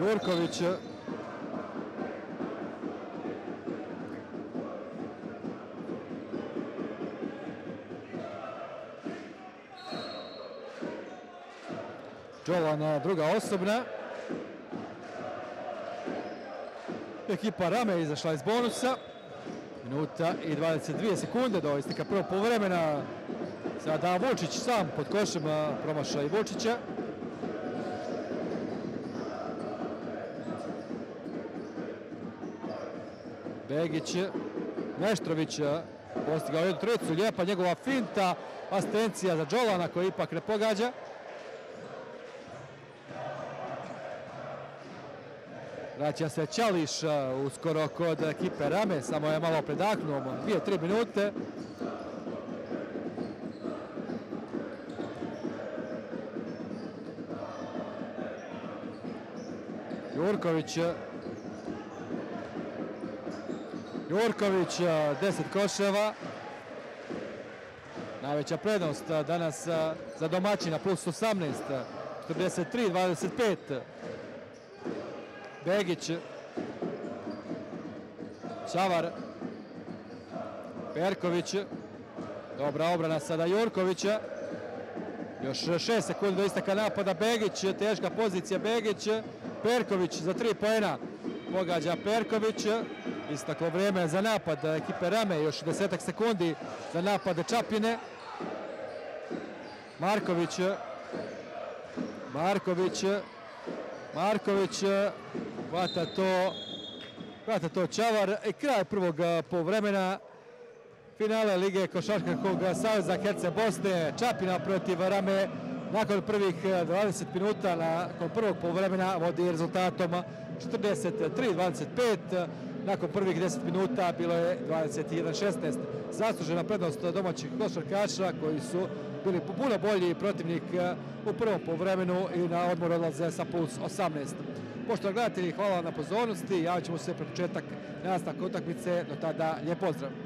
Jurković. Jovan druga osobna. Ekipa Rame je izašla iz bonusa. Minuta i dvadeset dvije sekunde do isteka prvog poluvremena. Sada Vučić sam pod košem, promašaj Vučića. Begić, Meštrović postigao jednu trojicu, lijepa njegova finta, asistencija za Jovana koji ipak ne pogađa. Vraća se Ćališ uskoro kod ekipe Rame, samo je malo predahnuo, dvije tri minute. Jurković. Jurković, deset koševa. Najveća prednost danas za domaćina, plus osamnaest, četrdeset tri dvadeset pet. Begić. Čavar. Perković. Dobra obrana sada Jurkovića. Još šest sekundi do isteka napada. Begić, teška pozicija Begić. Perković za tri poena. Pogađa Perković. Istaklo vrijeme za napad ekipe Rame. Još desetak sekundi za napad Čapljine. Marković. Marković. Marković. Hvata to. Hvata to Čavar. I kraj prvog poluvremena. Finale Lige košarkaškog saveza Herce Bosne. Čapljina protiv Rame. Nakon prvih dvadeset minuta, nakon prvog poluvremena vodi rezultatom četrdeset tri dvadeset pet. Nakon prvih deset minuta bilo je dvadeset jedan šesnaest. Zaslužena prednost domaćih košarkaša koji su bili puno bolji protivnik u prvom poluvremenu i na odmor odlaze sa plus osamnaest. Poštovani gledatelji, hvala vam na pozornosti. Javit ćemo se pre početak nastavka utakmice. Do tada, lijep pozdrav!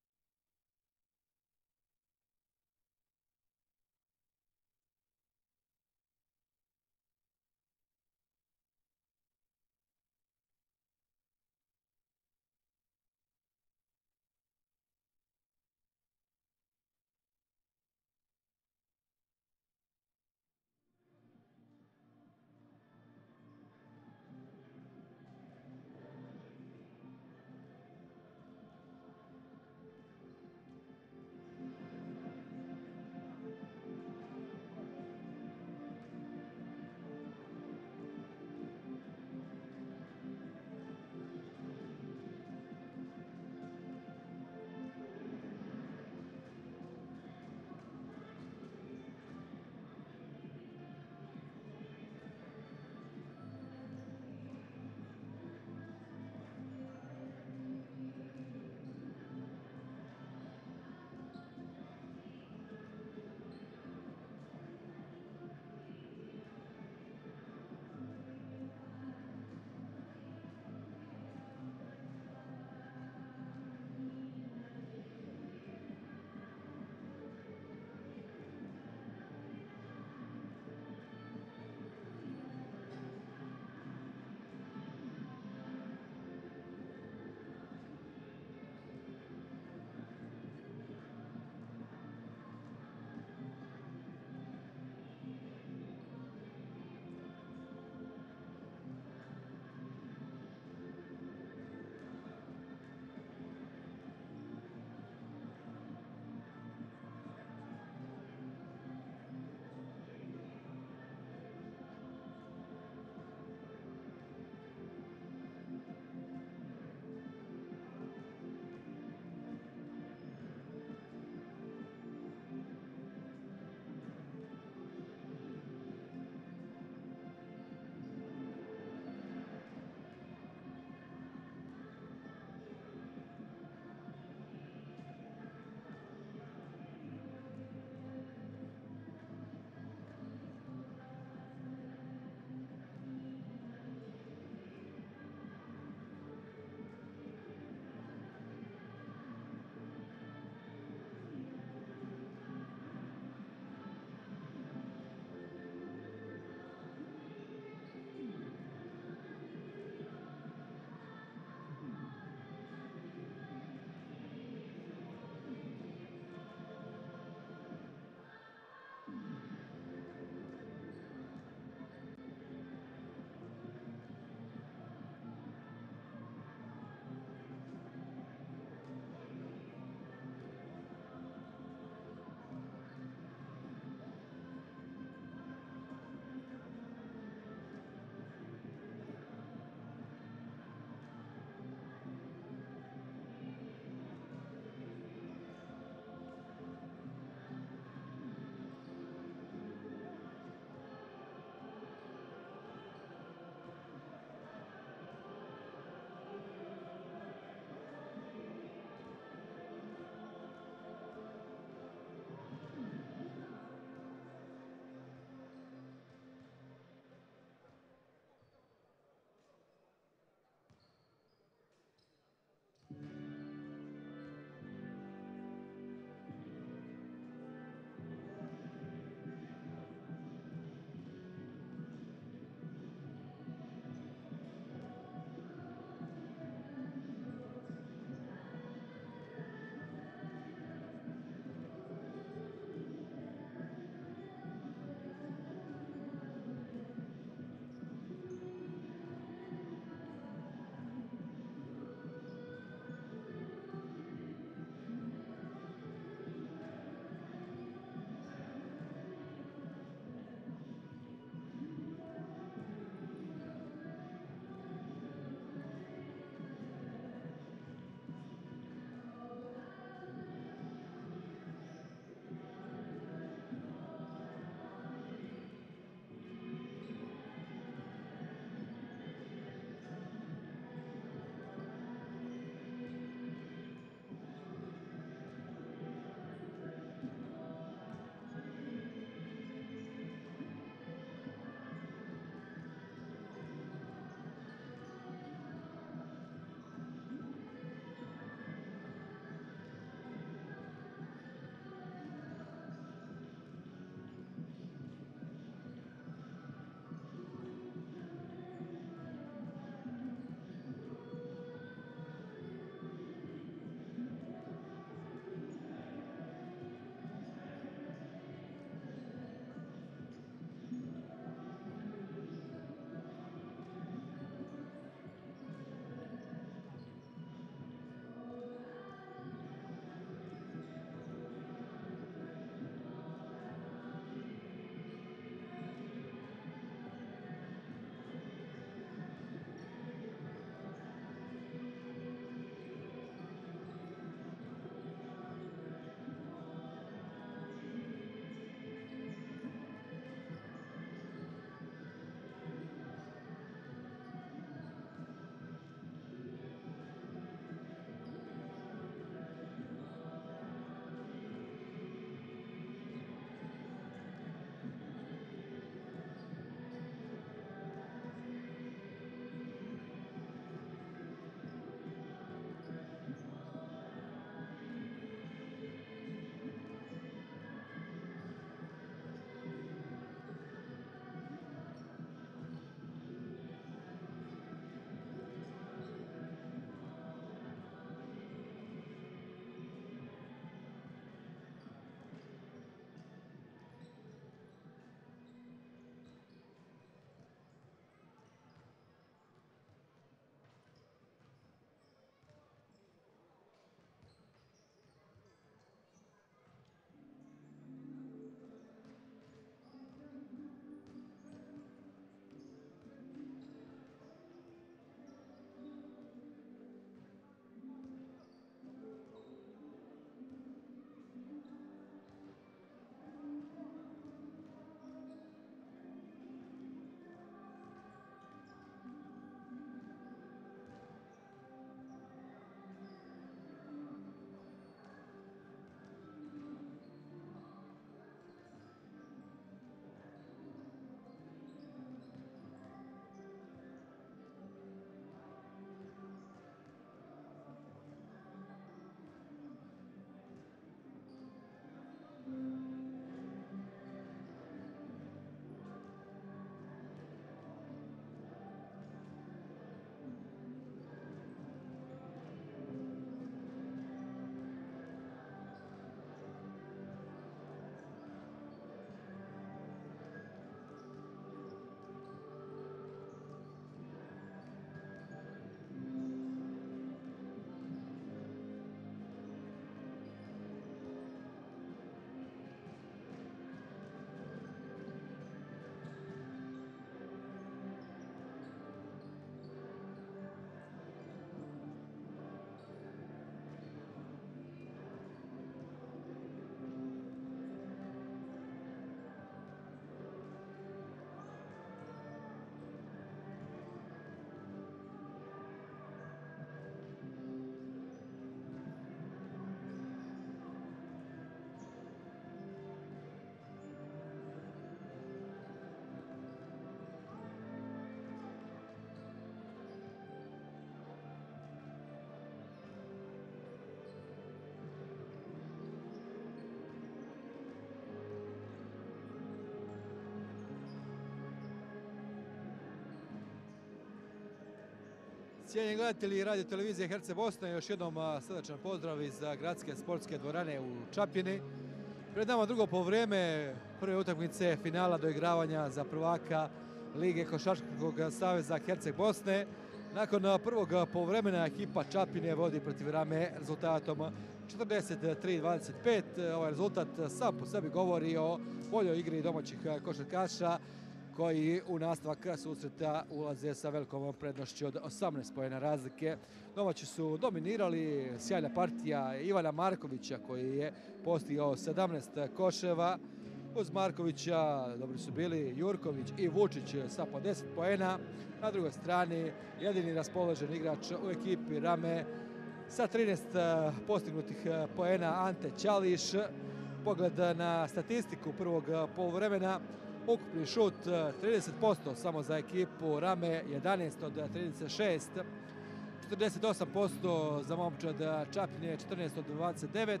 Cijenjeni gledatelji radio televizije Herceg Bosne, još jednom srdačan pozdrav iz gradske sportske dvorane u Čapljini. Pred nama drugo poluvrijeme prve utakmice finala doigravanja za prvaka Lige košarkaškog saveza Herceg Bosne. Nakon prvog poluvremena ekipa Čapljine vodi protiv Rame rezultatom četrdeset tri dvadeset pet. Ovaj rezultat sam po sebi govori o boljoj igri domaćih košarkaša koji u nastavak susreta ulaze sa velikom prednošću od osamnaest poena razlike. Domaći su dominirali, sjajna partija Ivana Markovića koji je postigao sedamnaest koševa. Uz Markovića dobri su bili Jurković i Vučić sa po deset poena. Na drugoj strani jedini raspoložen igrač u ekipi Rame sa trinaest postignutih poena Ante Ćališ. Pogled na statistiku prvog poluvremena. Ukupni šut trideset posto samo za ekipu Rame, jedanaest od trideset šest. četrdeset osam posto za momčad Čapljine, četrnaest od dvadeset devet.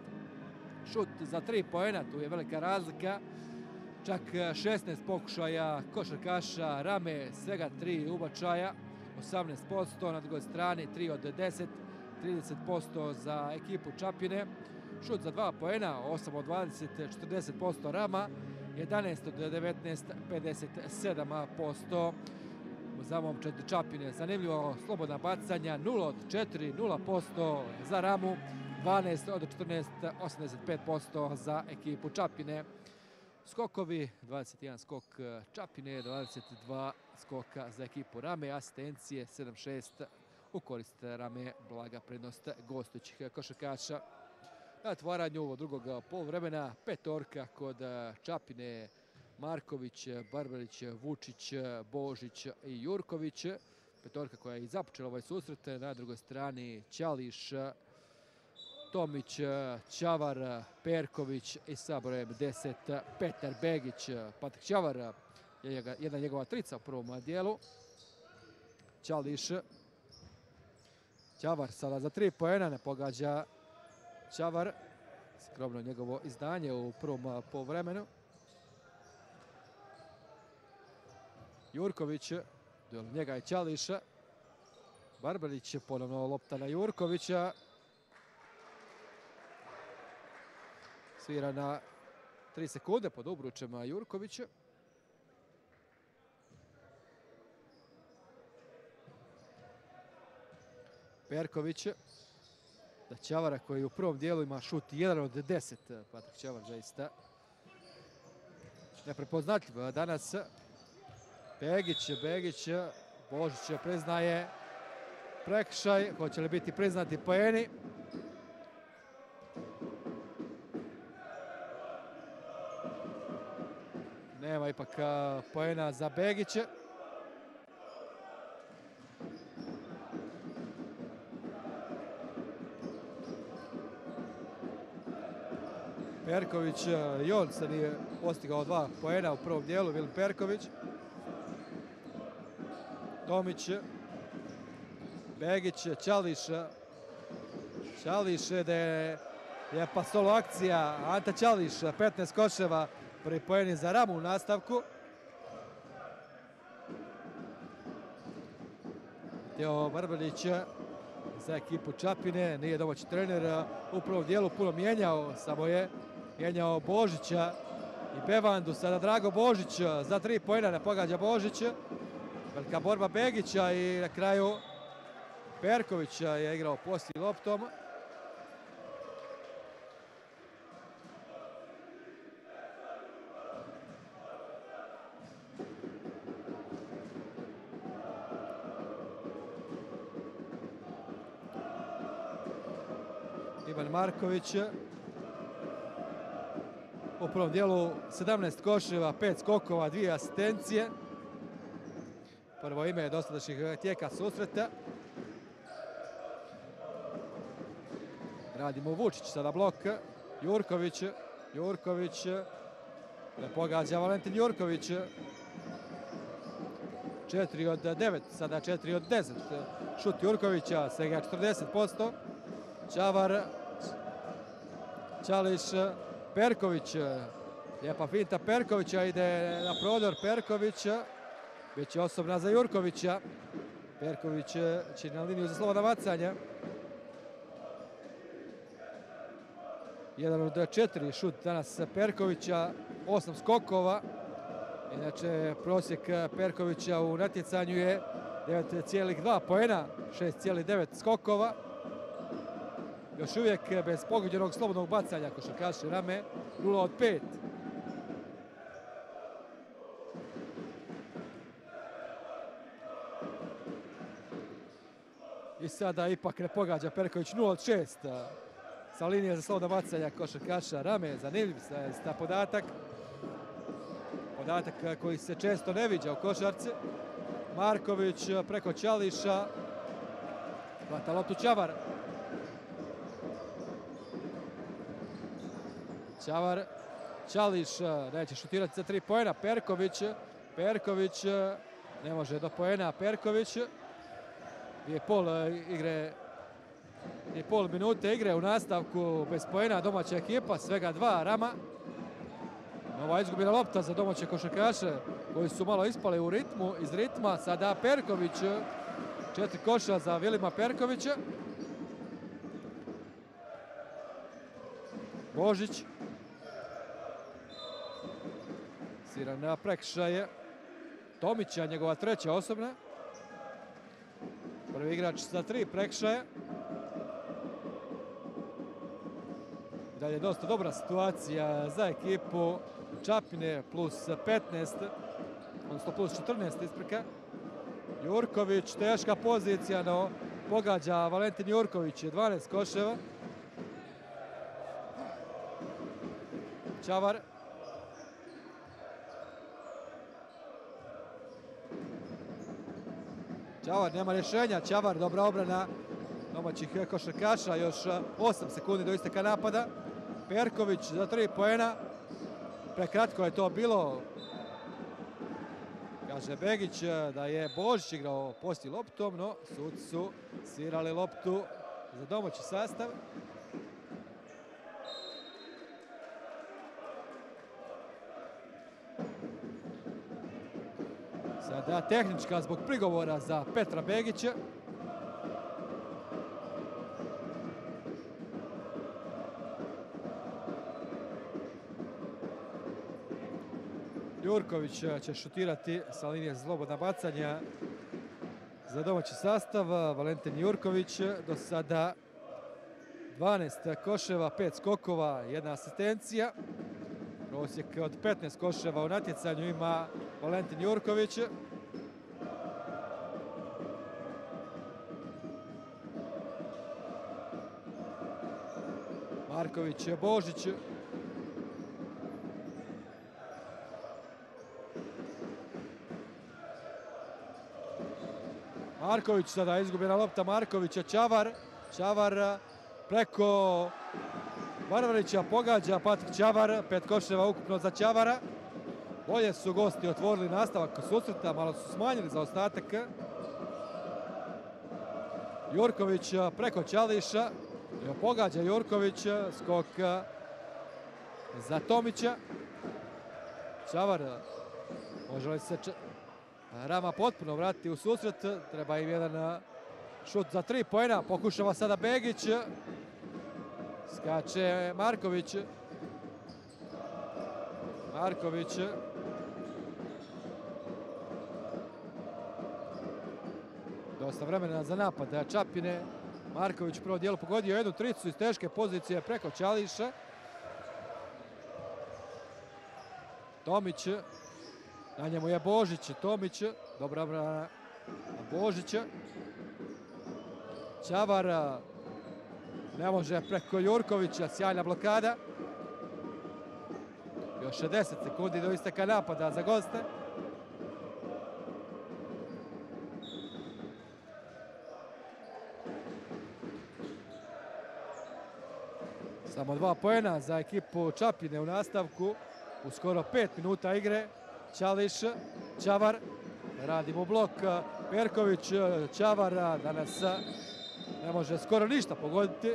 Šut za tri poena, tu je velika razlika. Čak šesnaest pokušaja košarkaša Rame, svega tri ubačaja, osamnaest posto. Na drugoj strani tri od deset, trideset posto za ekipu Čapljine. Šut za dva poena, osam od dvadeset, četrdeset posto Rama. jedanaest od devetnaest, pedeset sedam posto za momčad Čapljine. Zanimljivo slobodna bacanja, nula od četiri, nula posto za Ramu, dvanaest od četrnaest, osamdeset pet posto za ekipu Čapljine. Skokovi, dvadeset jedan skok Čapljine, dvadeset dva skoka za ekipu Rame, asistencije sedam šest u korist Rame, blaga prednost gostujućih košarkaša. Na otvaranju drugog poluvremena petorka kod Čapljine, Marković, Barbarić, Vučić, Božić i Jurković. Petorka koja je i započela ovaj susret. Na drugoj strani Ćališ, Tomić, Ćavar, Perković i sa brojem deset Petar Begić. Patrik Ćavar je jedna njegova trica u prvom dijelu. Ćališ. Ćavar sada za tri poena, ne pogađa Ćavar. Skromno njegovo izdanje u prvom poluvremenu. Jurković, duel njega i Ćališa. Barbarić, ponovno lopta na Jurkovića. Svira na tri sekunde pod obručem Jurkovića. Perković. Da Ćavara koji u prvom dijelu ima šut jedan od deset. Patrik Ćavar zaista neprepoznatljiv danas. Begić, Begić, Božić priznaje prekršaj. Hoće li biti priznati poeni? Nema ipak poena za Begića. Perković, i on se nije postigao dva poena u prvom dijelu, Vilin Perković. Tomić, Begić, Ćališ. Ćališ da je, je pa solo akcija. Anta Ćališ, petnaest koševa, prvi poeni za Ramu u nastavku. Teo Barbarić za ekipu Čapljine, nije domaći trener, u prvom dijelu puno mijenjao, samo je mijenjao Božića i Bevandu. Sada Drago Božić za tri poena, ne pogađa Božić. Velika borba Begića i na kraju Perković je igrao poslije loptom. Ivan Marković. U prvom dijelu sedamnaest koševa, pet skokova, dvije asistencije. Prvo ime je dosadašnjih tijeka susreta. Radimo Vučić, sada blok. Jurković, Jurković. Ne pogađa Valentin Jurković. četiri od devet, sada četiri od deset. Šut Jurkovića, svega četrdeset posto. Ćavar, Ćališ, Perković. Lijepa finta Perkovića, ide na prodor Perkovića. Već je osobna za Jurkovića. Perković će na liniju za slobodna bacanja. Jedan od četiri šut danas Perkovića, osam skokova. Inače, prosjek Perkovića u natjecanju je devet zarez dva poena, šest zarez devet skokova. Još uvijek bez pogođenog slobodnog bacanja košarkaši Rame, nula od pet. I sada ipak ne pogađa Perković, nula od šest. Sa linije za slobodna bacanja košarkaša Rame. Zanimljiv je podatak. Podatak koji se često ne viđa u košarci. Marković preko Ćališa. Hvata loptu Ćavar. Ćavar. Ćališ neće šutirati za tri poena. Perković. Perković ne može do poena. Perković. Je pol igre, je pol minute igre u nastavku bez poena domaća ekipa, svega dva Rama. Nova izgubljena lopta za domaće košarkaše koji su malo ispali u ritmu, iz ritma. Sada Perković, četiri koša za Vilima Perkovića. Božić. Svira na prekršaje Tomića, njegova treća osobna. Prvi igrač za tri prekršaja. Dalje je dosta dobra situacija za ekipu Čapljine, plus petnaest, odnosno plus četrnaest isprika. Jurković, teška pozicija, no pogađa Valentin Jurković, dvanaest koševa. Ćavar. Ćavar nema rješenja, Ćavar dobra obrana domaćih košarkaša, još osam sekundi do isteka napada. Perković za tri poena, prekratko je to bilo. Kaže Begić da je Božić igrao poslije loptom, no suci su svirali loptu za domaći sastav. Sada tehnička zbog prigovora za Petra Begića. Jurković će šutirati sa linije za slobodna bacanja za domaći sastav. Valentin Jurković do sada dvanaest koševa, pet skokova, jedna asistencija. Prosjek od petnaest koševa u natjecanju ima Valentin Jurković. Marković, Božić. Marković, sada izgubljena lopta Markovića, Ćavar. Ćavar preko Varvarića pogađa Patrik Ćavar, pet koševa ukupno za Ćavara. Bolje su gosti otvorili nastavak susreta, malo su smanjili za ostatak. Jurković preko Ćališa, pogađa Jurković, skok za Tomića. Ćavar, može li se Rama potpuno vratiti u susret, treba im jedan šut za tri poena, pokušava sada Begić. Skače Marković. Marković. Dosta vremena za napad Čapljine. Marković u prvom dijelu pogodio jednu tricu iz teške pozicije preko Ćališa. Tomić. Na njemu je Božić. Tomić. Dobra obrana Božića. Ćavar ne može preko Jurkovića, sjajna blokada. Još deset sekundi do isteka napada za goste. Samo dva poena za ekipu Čapljine u nastavku u skoro pet minuta igre. Ćališ, Ćavar, radi mu blok Perković, Ćavar danas ne može skoro ništa pogoditi.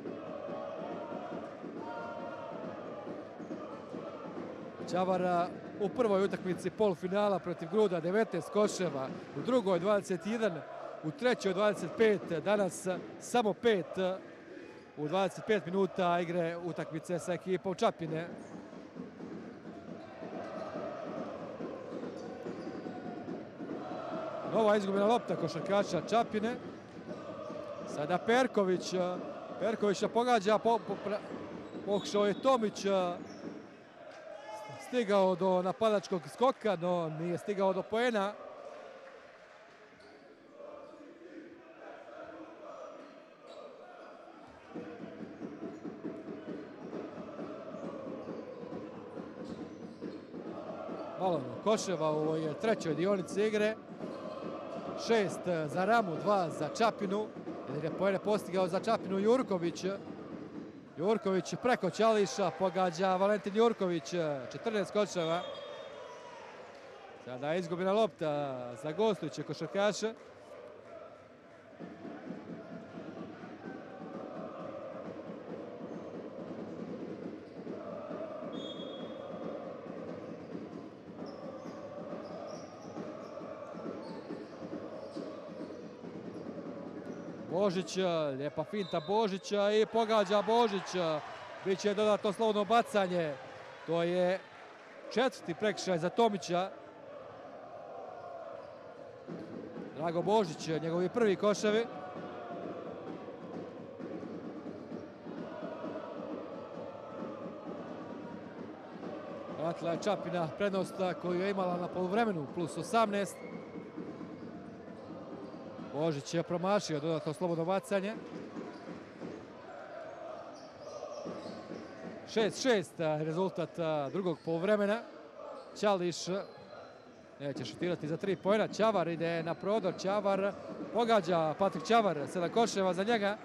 Ćavar u prvoj utakmici polufinala protiv Gruda, devetnaest koševa, u drugoj dvadeset jedan, u trećoj dvadeset pet, danas samo pet u dvadeset pet minuta igre utakmice sa ekipom Čapljine. Nova izgubljena lopta košarkaša Čapljine. Sada Perković. Perkovića pogađa, po, po, pokušao je Tomić, stigao do napadačkog skoka, no nije stigao do poena. Malo koševa u ovoj trećoj dionici igre. Šest za Ramu, dva za Čapljinu. Jer je poene postigao za Čapljinu Jurković. Jurković preko Ćališa, pogađa Valentin Jurković, četrnaest koševa. Sada je izgubljena lopta za gostujuće košarkaše. Božić, lijepa finta Božića i pogađa Božić. Biće dodatno slobodno bacanje. To je četvrti prekršaj za Tomića. Drago Božić, njegovi prvi koševi. Vratila je Čapljina prednost koju je imala na poluvremenu, plus osamnaest. Božić je promašio dodatno slobodno bacanje. šest šest rezultat drugog poluvremena. Ćališ neće šutirati za tri poena. Ćavar ide na prodor. Ćavar pogađa. Patrik Ćavar, sedam koševa za njega.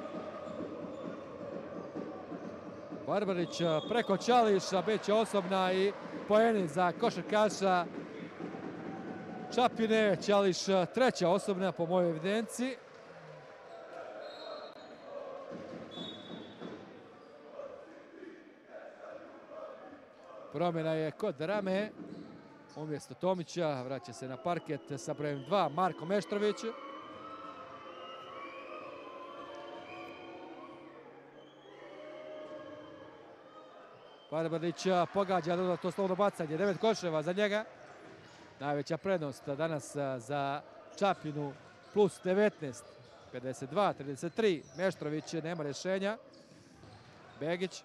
Barbarić preko Ćališa, biće osobna i poeni za košarkaša Čapljine. Ćališ treća osobna po mojoj evidenciji. Promjena je kod Rame. Umjesto Tomića vraća se na parket sa brojem dva Marko Meštrović. Barbarić pogađa dodatno slobodno bacanje. devet koševa za njega. Najveća prednost danas za Čapljinu, plus devetnaest, pedeset dva trideset tri. Meštrović nema rješenja. Begić.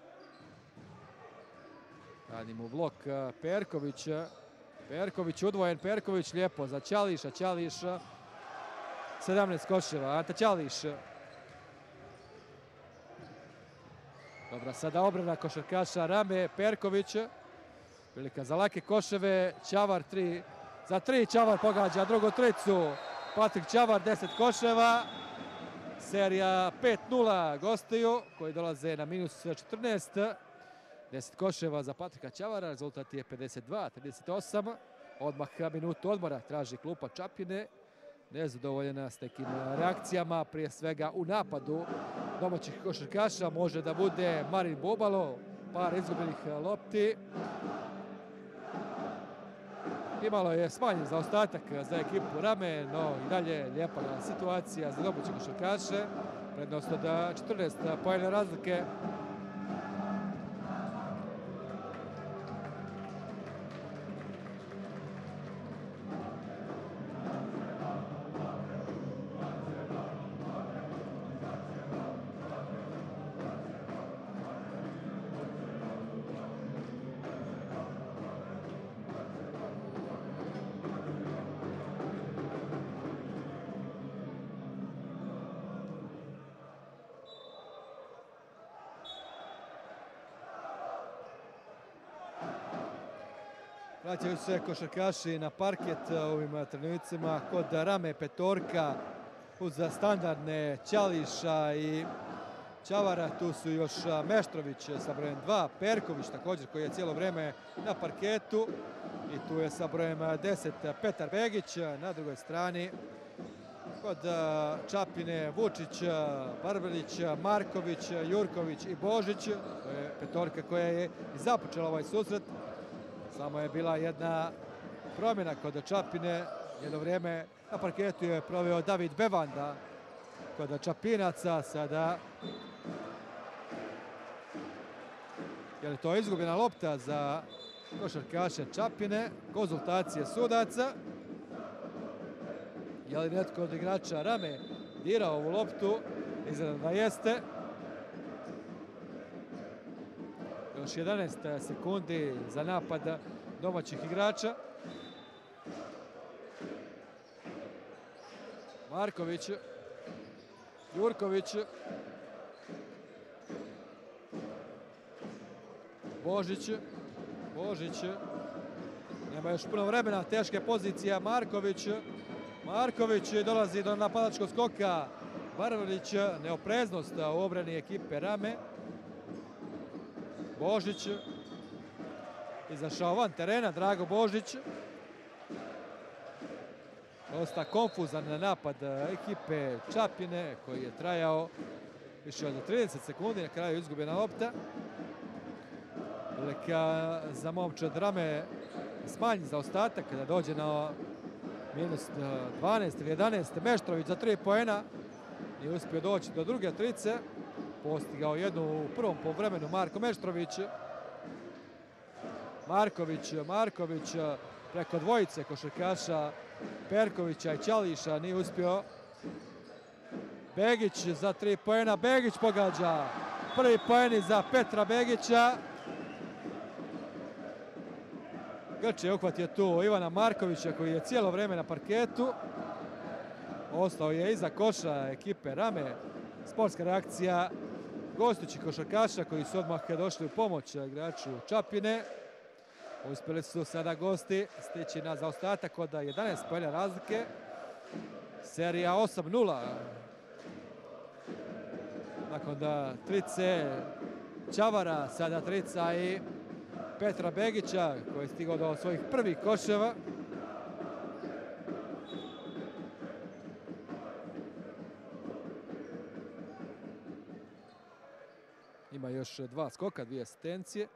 Radim u blok Perković. Perković udvojen. Perković lijepo za Ćališa. Ćališ sedamnaest koševa. Ante Ćališ. Dobra sada obrana košarkaša Rame. Perković. Prilika za lake koševe. Ćavar tri. Za tri Ćavar pogađa drugu tricu. Patrik Ćavar deset koševa. Serija pet nula gostiju koji dolaze na minus četrnaest. deset koševa za Patrika Ćavara. Rezultat je pedeset dva trideset osam. Odmah minutu odmora traži klupa Čapljine. Nezadovoljena s nekim reakcijama, prije svega u napadu domaćih košarkaša. Može da bude Marin Bubalo. Par izgubljenih lopti. Imalo je smanjen zaostatak za ekipu Rame, no i dalje lijepa situacija za domaće košarkaše. Prednost od četrnaest poena razlike. Vraćaju se košarkaši na parket u ovim trenucima. Kod Rame petorka uz standardne Ćališa i Ćavara. Tu su još Meštrović sa brojem dva. Perković također koji je cijelo vrijeme na parketu. I tu je sa brojem deset Petar Begić. Na drugoj strani kod Čapljine Vučić, Barbarić, Marković, Jurković i Božić. To je petorka koja je započela ovaj susret. Samo je bila jedna promjena kod Čapine. Jedno vrijeme na parketu je proveo David Bevanda kod Čapinaca. Sada je li to izgubljena lopta za košarkaše Čapine. Konzultacije sudaca. Je li netko od igrača Rame dirao ovu loptu? Izgleda da jeste. Još jedanaest sekundi za napad domaćih igrača. Marković, Jurković, Božić, Božić, nema još puno vremena, teške pozicije, Marković, Marković dolazi do napadačkog skoka, Barbarić, neopreznost u obrani ekipe Rame, Božić, izašao van terena, Drago Božić, dosta konfuzan napad ekipe Čapine koji je trajao više od trideset sekundi, na kraju izgubljena lopta. Prilika za momčad Rame smanji zaostatak kada dođe na minus dvanaest ili jedanaest. Meštrović za tri poena nije uspio doći do druge trice. Postigao jednu u prvom poluvremenu Marko Meštrović. Marković, Marković preko dvojice košarkaša Perkovića i Ćališa nije uspio. Begić za tri poena. Begić pogađa. Prvi poeni za Petra Begića. Grče je uhvatio tu Ivana Markovića koji je cijelo vrijeme na parketu. Ostao je iza koša ekipe Rame. Sportska reakcija gostujućih košarkaša koji su odmah došli u pomoć igraču Čapine. Uspjeli su sada gosti stići na zaostatak od jedanaest poena razlike. Serija osam nula. Nakon da trice Ćavara, sada trica i Petra Begića koji je stigao do svojih prvih koševa. Ima još dva skoka, dvije asistencije.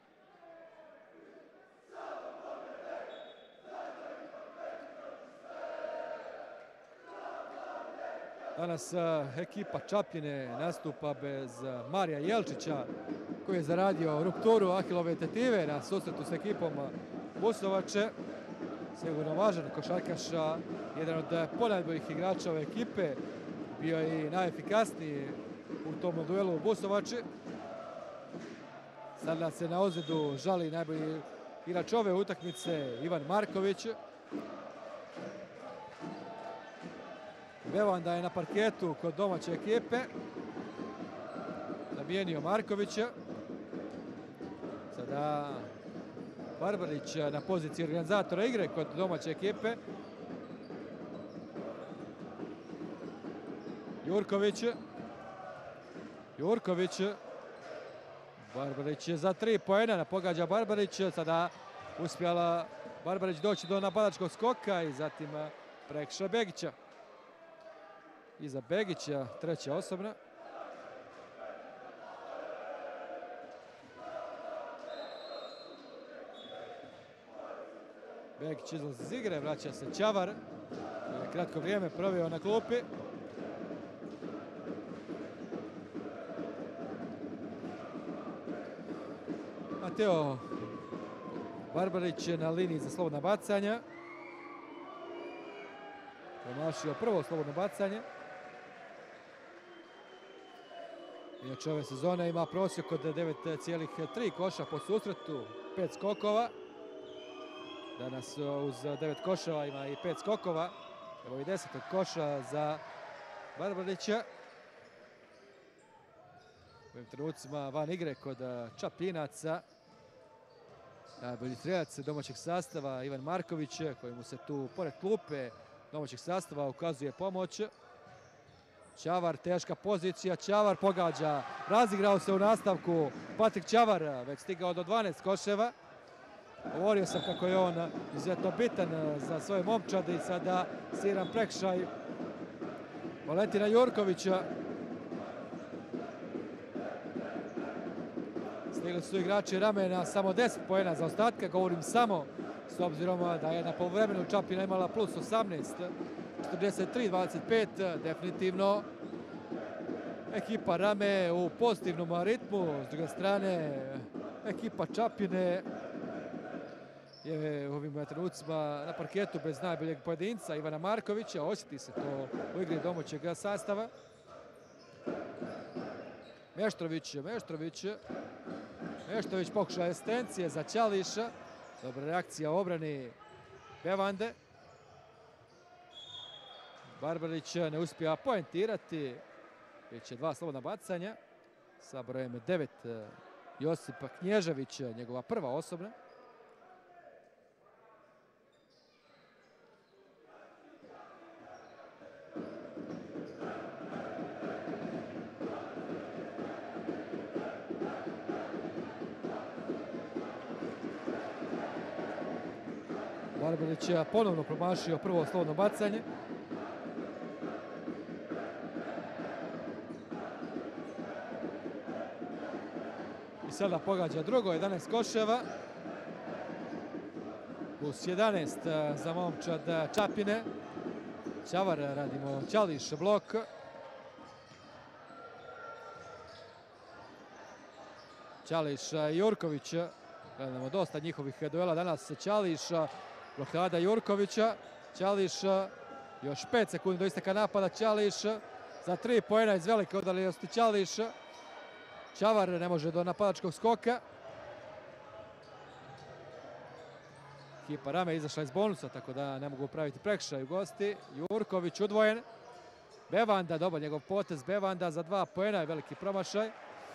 Danas ekipa Čapljine nastupa bez Marija Jelčića koji je zaradio rupturu ahilove tetive na susretu s ekipom Busovače. Sigurno važan košarkaš, jedan od ponajboljih igrača ove ekipe. Bio je i najefikasniji u tom duelu u Busovači. Sada se na ozljedu žali najbolji igrač ove utakmice Ivan Marković. Bevanda je na parketu kod domaće ekipe. Zamijenio Markovića. Sada Barbarić na poziciji organizatora igre kod domaće ekipe. Jurković. Jurković. Barbarić za tri poena, pogađa Barbarić. Sada uspjela Barbarić doći do napadačkog skoka i zatim prekršaj Begića. Iza Begića treća osobna. Begić izlazi iz igre, vraća se Ćavar. Kratko vrijeme proveo na klupi. Mateo Barbarić na liniji za slobodna bacanja. Promašio prvo slobodno bacanje. Inače ove sezone ima prosjek od devet zarez tri koša po susretu, pet skokova. Danas uz devet koševa ima i pet skokova. Evo i desetog koša za Barbarića. U ovim trenucima van igre kod Čapinaca. Najbolji strelac domaćeg sastava Ivan Marković koji mu se tu pored klupe domaćeg sastava ukazuje pomoć. Ćavar, teška pozicija, Ćavar pogađa, razigrao se u nastavku Patrik Ćavar, već stigao do dvanaest koševa. Govorio sam kako je on izuzetno bitan za svoje momčade i sada siran prekršaj Valentina Jurkovića. Stigli su igrači Rame na samo deset poena za ostatka, govorim samo s obzirom da je na poluvremenu Čapljina imala plus osamnaest, četrdeset tri dvadeset pet, definitivno ekipa Rame u pozitivnom ritmu. S druge strane, ekipa Čapljine je u ovim trenucima na parketu bez najboljeg pojedinca Ivana Markovića. Osjeti se to u igri domaćeg sastava. Meštrović, Meštrović, Meštrović pokušaj asistencije za Ćališa. Dobra reakcija u obrani Bevande. Barbarić ne uspija poentirati. Biće dva slobodna bacanja. Sa brojem devet Josip Knježević, njegova prva osobna. Barbarić je ponovno promašio prvo slobodno bacanje. I sada pogađa drugo, jedanaest koševa. Plus jedanaest za momčad Čapljine. Ćavar radimo Ćališ blok. Ćališ Jurković. Gledamo dosta njihovih duela danas. Ćališ, blokada Jurkovića. Ćališ, još pet sekundi do isteka napada. Ćališ za tri poena iz velike udaljenosti. Ćališ. Ćavar ne može do napadačkog skoka. Ekipa Rame izašla iz bonusa, tako da ne mogu praviti prekršaj u gosti. Jurković udvojen. Bevanda, dobar njegov potez. Bevanda za dva poena je veliki promašaj.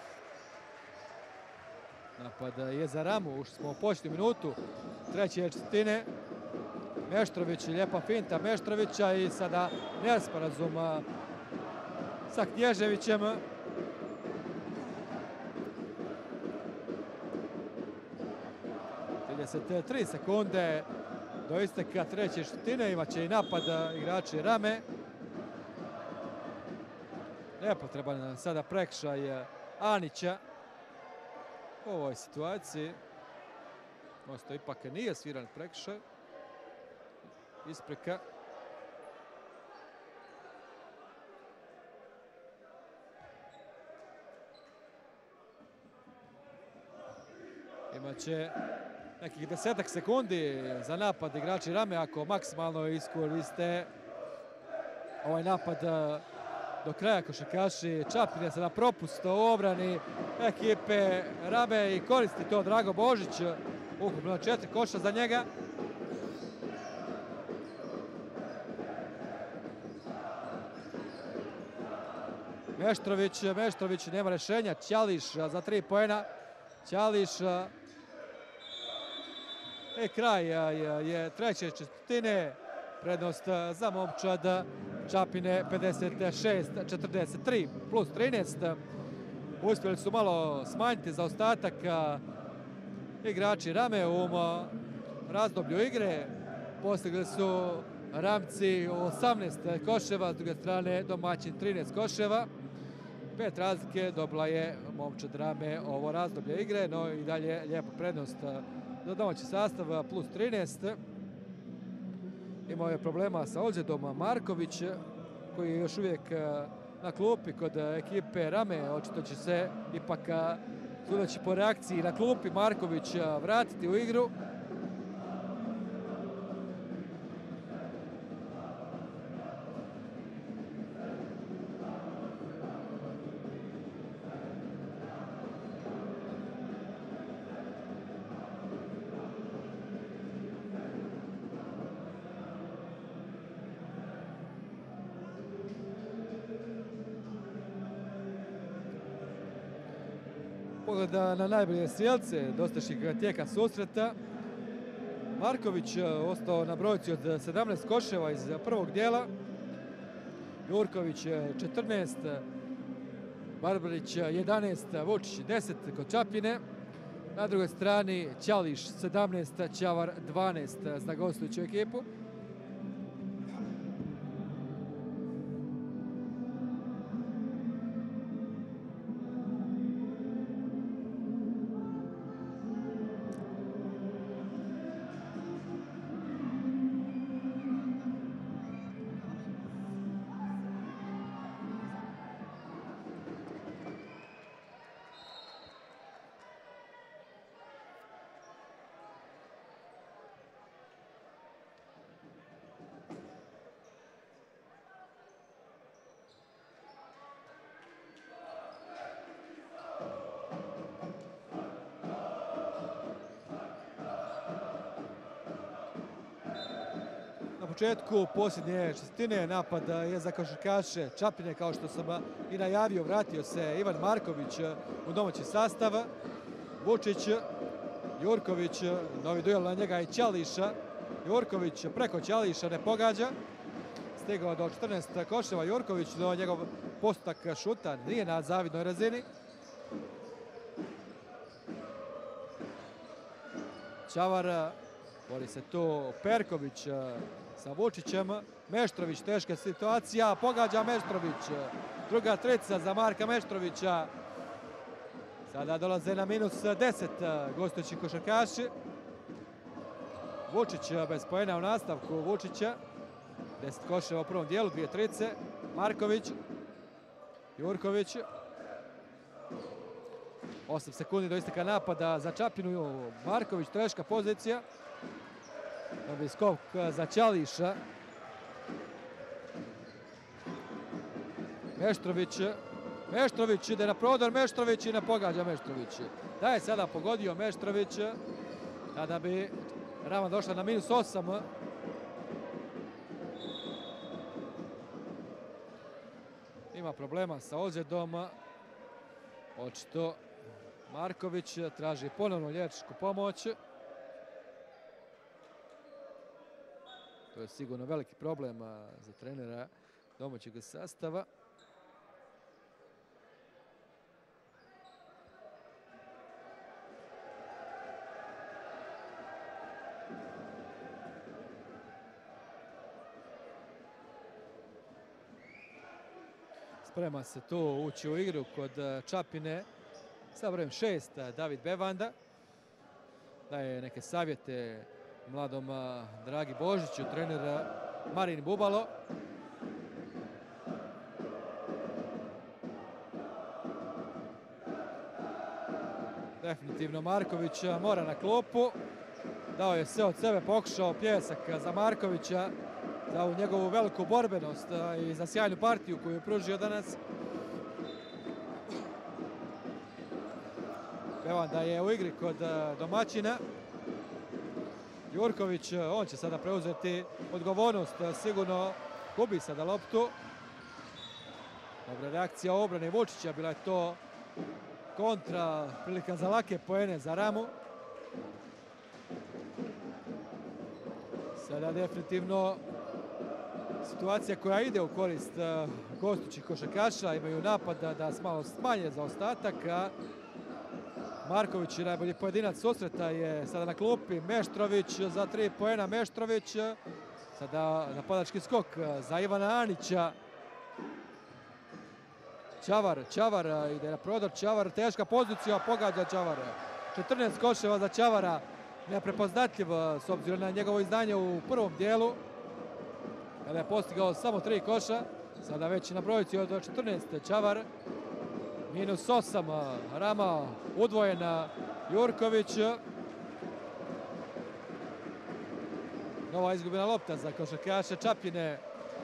Napad je za Ramu, ušli smo u početnu minutu treće četvrtine. Meštrović, lijepa finta Meštrovića i sada nesporazum sa Knježevićem. trideset tri sekunde do isteka treće četvrtine, imaće i napad igrači Rame. Nepotreban sada prekršaj Anića u ovoj situaciji. Osto ipak nije sviran prekršaj. Isprika. Imaće nekih desetak sekundi za napad igrači Rame ako maksimalno iskoriste ovaj napad do kraja. Košarkaši Čapljine se na propust u obrani ekipe Rame i koristi to Drago Božić. Ukupno četiri koša za njega. Meštrović, Meštrović nema rešenja. Ćališ za tri poena. Ćališ. E, kraj je treće četvrtine. Prednost za momčad Čapljine pedeset šest četrdeset tri plus trinaest. Uspjeli su malo smanjiti zaostatak igrači Rame u ovom razdoblju igre. Postigli su Ramci osamnaest koševa, s druge strane domaćin trinaest koševa. Pet razlike dobila je momčad Rame ovo razdoblje igre, no i dalje lijepa prednost za domaći sastav plus trinaest. Imao je problema sa ozljedom Marković, koji je još uvijek na klupi kod ekipe Rame. Očito će se ipak, sudeći po reakciji na klupi, Marković vratiti u igru. Pogleda na najbolje strijelce dostašnjeg tijeka susreta. Marković ostao na brojci od sedamnaest koševa iz prvog dijela. Jurković četrnaest, Barbarić jedanaest, Vučić deset kod Čapljine. Na drugoj strani Ćališ sedamnaest, Ćavar dvanaest za gostujuću ekipu. početku posljednje četvrtine. Napad je za košarkaše Čapljine, kao što sam i najavio. Vratio se Ivan Marković u domaći sastav. Vučić, Jurković, novi duel na njega i Ćališa. Jurković preko Ćališa ne pogađa. Stigao do četrnaest koševa Jurković, do njegov postotak šuta nije na zavidnoj razini. Ćavar, bori se tu Perković sa Vučićem. Meštrović, teška situacija, pogađa Meštrović. Druga trica za Marka Meštrovića. Sada dolaze na minus deset gostujući košarkaši. Vučić bez poena u nastavku. Vučića. deset koševa u prvom dijelu, dvije trice. Marković. Jurković. osam sekundi do isteka napada za Čapljinu. Marković, teška pozicija. Novi skok za Ćališa. Meštrović. Meštrović ide na prodor. Meštrović i ne pogađa Meštrović. Da je sada pogodio Meštrović, tada bi Rama došla na minus osam. Ima problema sa ozljedom. Očito Marković traži ponovno liječničku pomoć. To je sigurno veliki problem za trenera domaćeg sastava. Sprema se tu ući u igru kod Čapljine sa brojem šest David Bevanda. Daje neke savjete mladom Dragi Božiću, trener Marin Bubalo. Definitivno Marković mora na klupu. Dao je sve od sebe, pokušao pljesak za Markovića, za ovu njegovu veliku borbenost i za sjajnu partiju koju je pružio danas. Bevanda je u igri kod domaćina. Jurković, on će sada preuzeti odgovornost, sigurno gubi sada loptu. Dobra reakcija u obrani Vučića, bila je to kontra, prilika za lake poene za Ramu. Sada definitivno situacija koja ide u korist gostujućih košarkaša. Imaju napad da malo smanje zaostatak. Marković, najbolji pojedinac susreta, je sada na klupi. Meštrović za tri poena. Meštrović. Sada napadački skok za Ivana Anića. Ćavar, Ćavar ide na prodor. Ćavar, teška pozicija, pogađa Ćavar. četrnaest koševa za Ćavara. Neprepoznatljiv s obzirom na njegovo izdanje u prvom dijelu, kada je postigao samo tri koša. Sada već na brojici od četrnaest Ćavar. Minus osam Rama, udvojena Jurković. Nova izgubljena lopta za košarkaše Čapljine.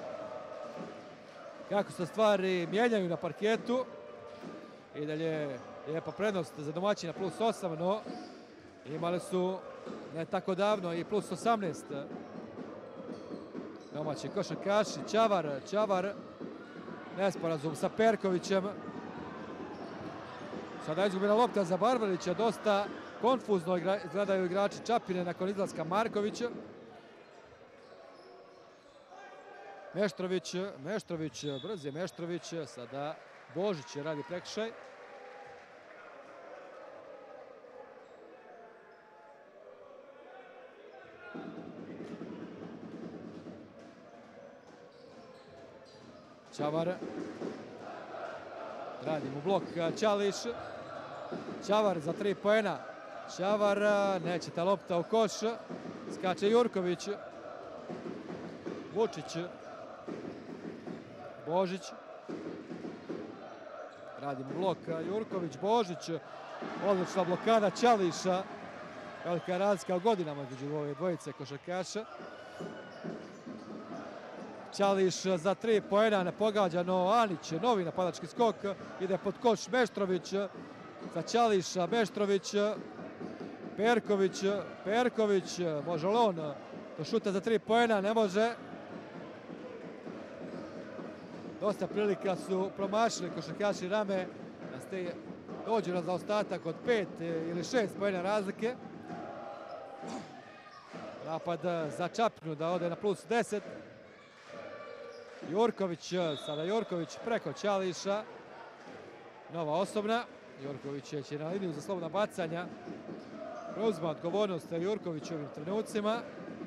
Kako se stvari mijenjaju na parketu. I dalje lijepa prednost za domaćina plus osam, no imali su ne tako davno i plus osamnaest. Domaći košarkaši. Ćavar, Ćavar. Nesporazum sa Perkovićem. Sada je izgubljena lopta za Barbarića. Dosta konfuzno izgledaju igrači Čapljine nakon izlaska Markovića. Meštrović, Meštrović, brz je Meštrović. Sada Božić radi prekršaj. Ćavar. Radi mu blok Ćališ. Ćavar za tri poena. Ćavar, neće ta lopta u koš. Skače Jurković. Vučić. Božić. Radi mu blok Jurković. Božić. Odlična blokada Ćališa. Velika razlika u godinama između ove dvojice košarkaša. Ćališ za tri poena, ne pogađa, no Anić, novi napadački skok, ide pod koš Meštrović za Ćališa. Meštrović, Perković, Perković, može li on do šuta za tri poena? Ne može. Dosta prilika su promašili košarkaši Rame da dođu na zaostatak od pet ili šest poena razlike. Napad za Čapljinu da ode na plus deset. Jurković, sada Jurković preko Ćališa. Nova osobna. Jurković će na liniju za slobodna bacanja. Preuzima odgovornost Jurković u ovim trenucima.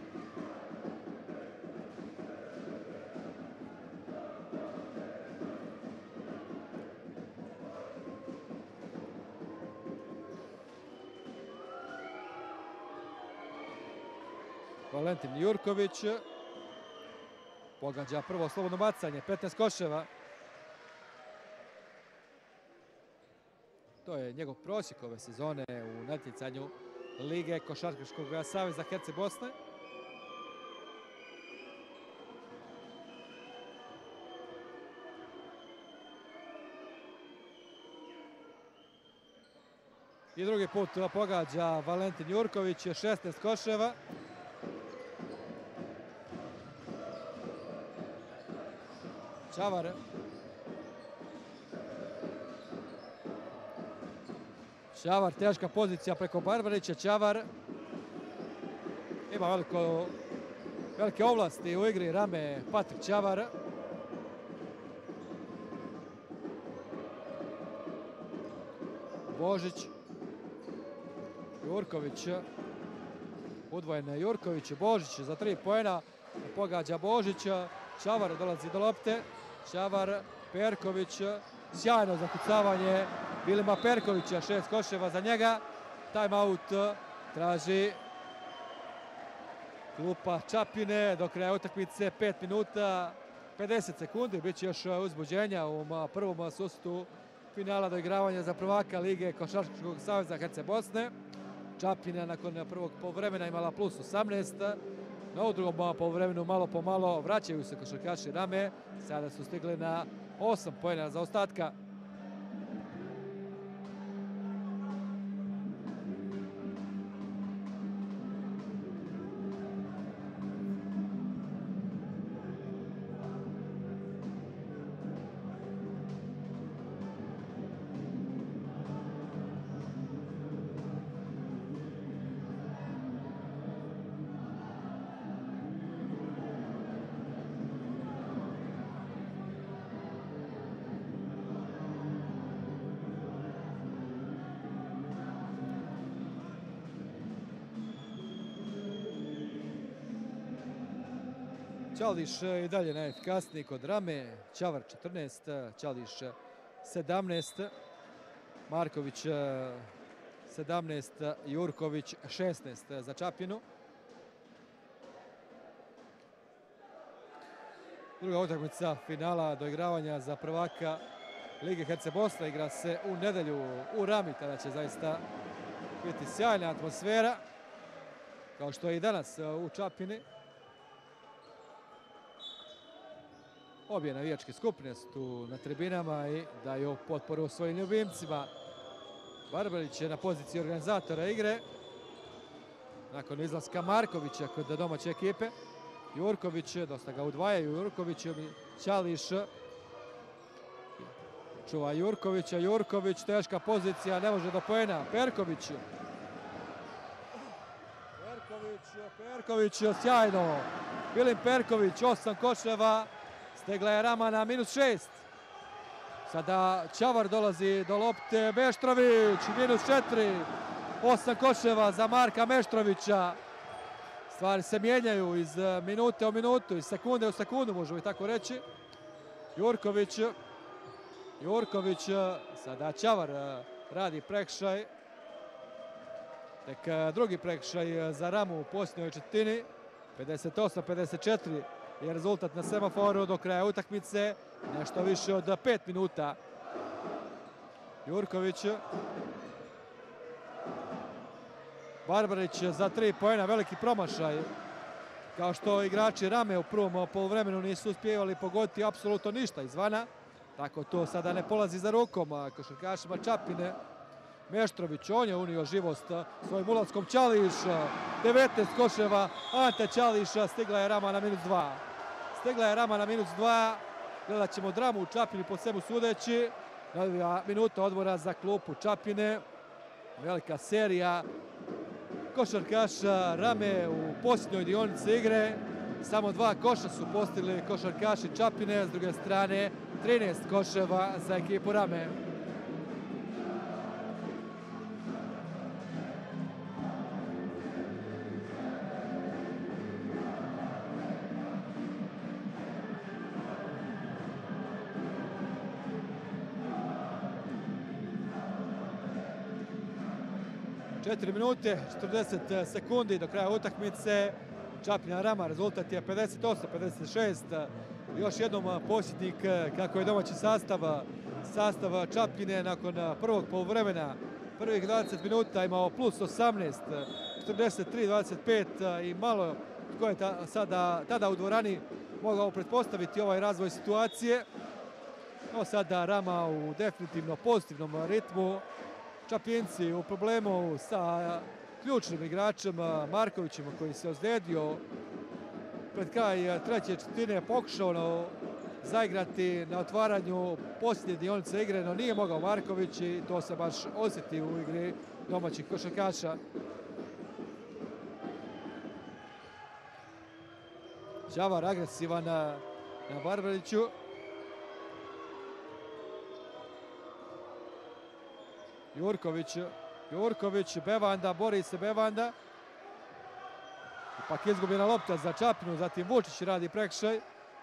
Valentin Jurković pogađa prvo slobodno bacanje, petnaest koševa. To je njegov prosjek ove sezone u natjecanju Lige košarkaškog saveza Herceg Bosne. I drugi put pogađa Valentin Jurković, šesnaest koševa. Ćavar. Ćavar, teška pozicija preko Barbarića. Ćavar ima veliko, velike ovlasti u igri Rame Patrik Ćavar. Božić. Jurković. Udvojen Jurković. Božić za tri poena. Pogađa Božića. Ćavar dolazi do lopte. Ćavar, Perković, sjajno zakucavanje Vilima Perkovića, šest koševa za njega. Timeout traži klupa Čapljine do kraja utakmice, pet minuta, pedeset sekundi. Biće još uzbuđenja u prvom susretu finala doigravanja za prvaka Lige košarkaškog saveza Herceg Bosne. Čapljina nakon prvog poluvremena imala plus osamnaest. Na u drugom poluvremenu malo po malo vraćaju se košarkaši Rame. Sada su stigli na osam poena zaostatka. Ćališ i dalje najefikasniji kod Rame. Ćavar četrnaest, Ćališ sedamnaest, Marković sedamnaest, Jurković šesnaest za Čapljinu. Druga utakmica finala doigravanja za prvaka Lige Herceg Bosna igra se u nedelju u Rami. Tada će zaista biti sjajna atmosfera, kao što je i danas u Čapljini. Obje navijačke skupine su tu na tribinama i daju potporu svojim ljubimcima. Barbarić je na poziciji organizatora igre. Nakon izlaska Markovića kod domaće ekipe. Jurković, dosta ga udvajaju Jurković i Ćališ. Čuva Jurkovića, Jurković, teška pozicija, ne može do poena. Perković. Perković, Perković, sjajno. Vilim Perković, osam koševa. Stegla je Rama na minus šest. Sada Ćavar dolazi do lopte. Meštrović, minus četiri. Osam koševa za Marka Meštrovića. Stvari se mijenjaju iz minute u minutu, iz sekunde u sekundu, možemo i tako reći. Jurković. Jurković, sada Ćavar radi prekršaj. Tek drugi prekršaj za Ramu u posljednjoj četvrtini. pedeset osam pedeset četiri je rezultat na semaforu do kraja utakmice. Nešto više od pet minuta. Jurković. Barbarić za tri poena, veliki promašaj. Kao što igrači Rame u prvom poluvremenu nisu uspijevali pogoditi apsolutno ništa izvana. Tako to sada ne polazi za rukom košarkašima Čapljine. Meštrović, on je unio živost svojim ulaskom. Ćališ, devetnaest koševa, Ante Ćališa, stigla je Rama na minus dva. Stigla je Rama na minus dva, Gledat ćemo dramu u Čapljini po svemu sudeći. Novija minuta odmora za klupu Čapljine. Velika serija košarkaša Rame u posljednjoj dionici igre. Samo dva koša su postigli košarkaši Čapljine, s druge strane trinaest koševa za ekipu Rame. četiri minute, četrdeset sekundi do kraja utakmice. Čapljina Rama, rezultat je pedeset osam pedeset šest. Još jednom posjetnik kako je domaći sastav, sastav Čapljine nakon prvog poluvremena. Prvih dvadeset minuta imao plus osamnaest, četrdeset tri dvadeset pet i malo tko je ta, sada, tada u dvorani mogao pretpostaviti ovaj razvoj situacije. No sada Rama u definitivno pozitivnom ritmu. Čapljinci u problemu sa ključnim igračem Markovićem koji se ozlijedio pred kraj treće četvrtine, pokušao zaigrati na otvaranju posljednje dionice igre, no nije mogao Marković i to se baš osjeti u igri domaćih košarkaša. Čavar agresivan na, na Barbariću. Jurković, Jurković, Bevanda, bori se Bevanda. Ipak izgubljena lopta za Čapljinu, zatim Vučić radi prekršaj.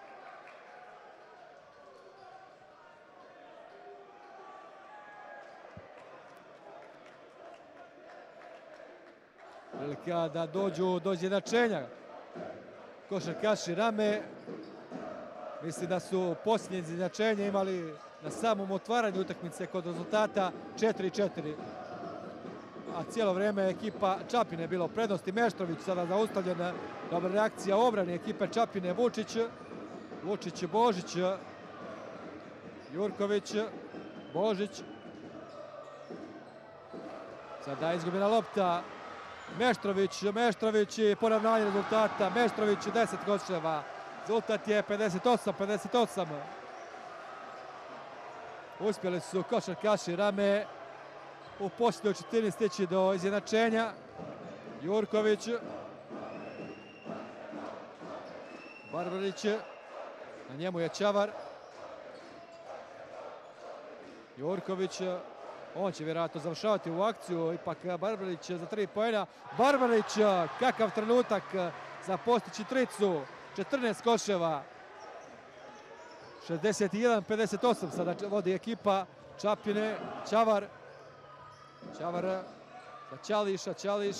Prilika da dođu do izjednačenja košarkaši Rame. Mislim da su posljednje izjednačenje imali na samom otvaranju utakmice kod rezultata četiri četiri. A cijelo vrijeme ekipa Čapljine je bilo u prednosti. Meštrović sada zaustavljena. Dobra reakcija u obrani ekipe Čapljine. Vučić, Vučić, Božić, Jurković, Božić. Sada izgubljena lopta. Meštrović, Meštrović i poravnanje rezultata. Meštrović deset koševa. Rezultat je pedeset osam pedeset osam. Uspjeli su košarkaši Rame u posljednjoj četvrtini stići do izjednačenja. Jurković, Barbarić, na njemu je Čavar. Jurković, on će vjerojatno završavati u akciju, ipak Barbarić za tri poena. Barbarić, kakav trenutak za postići tricu, četrnaest koševa. šezdeset jedan pedeset osam sada vodi ekipa Čapljine. Čavar, Čavar za Ćališa, Ćališ.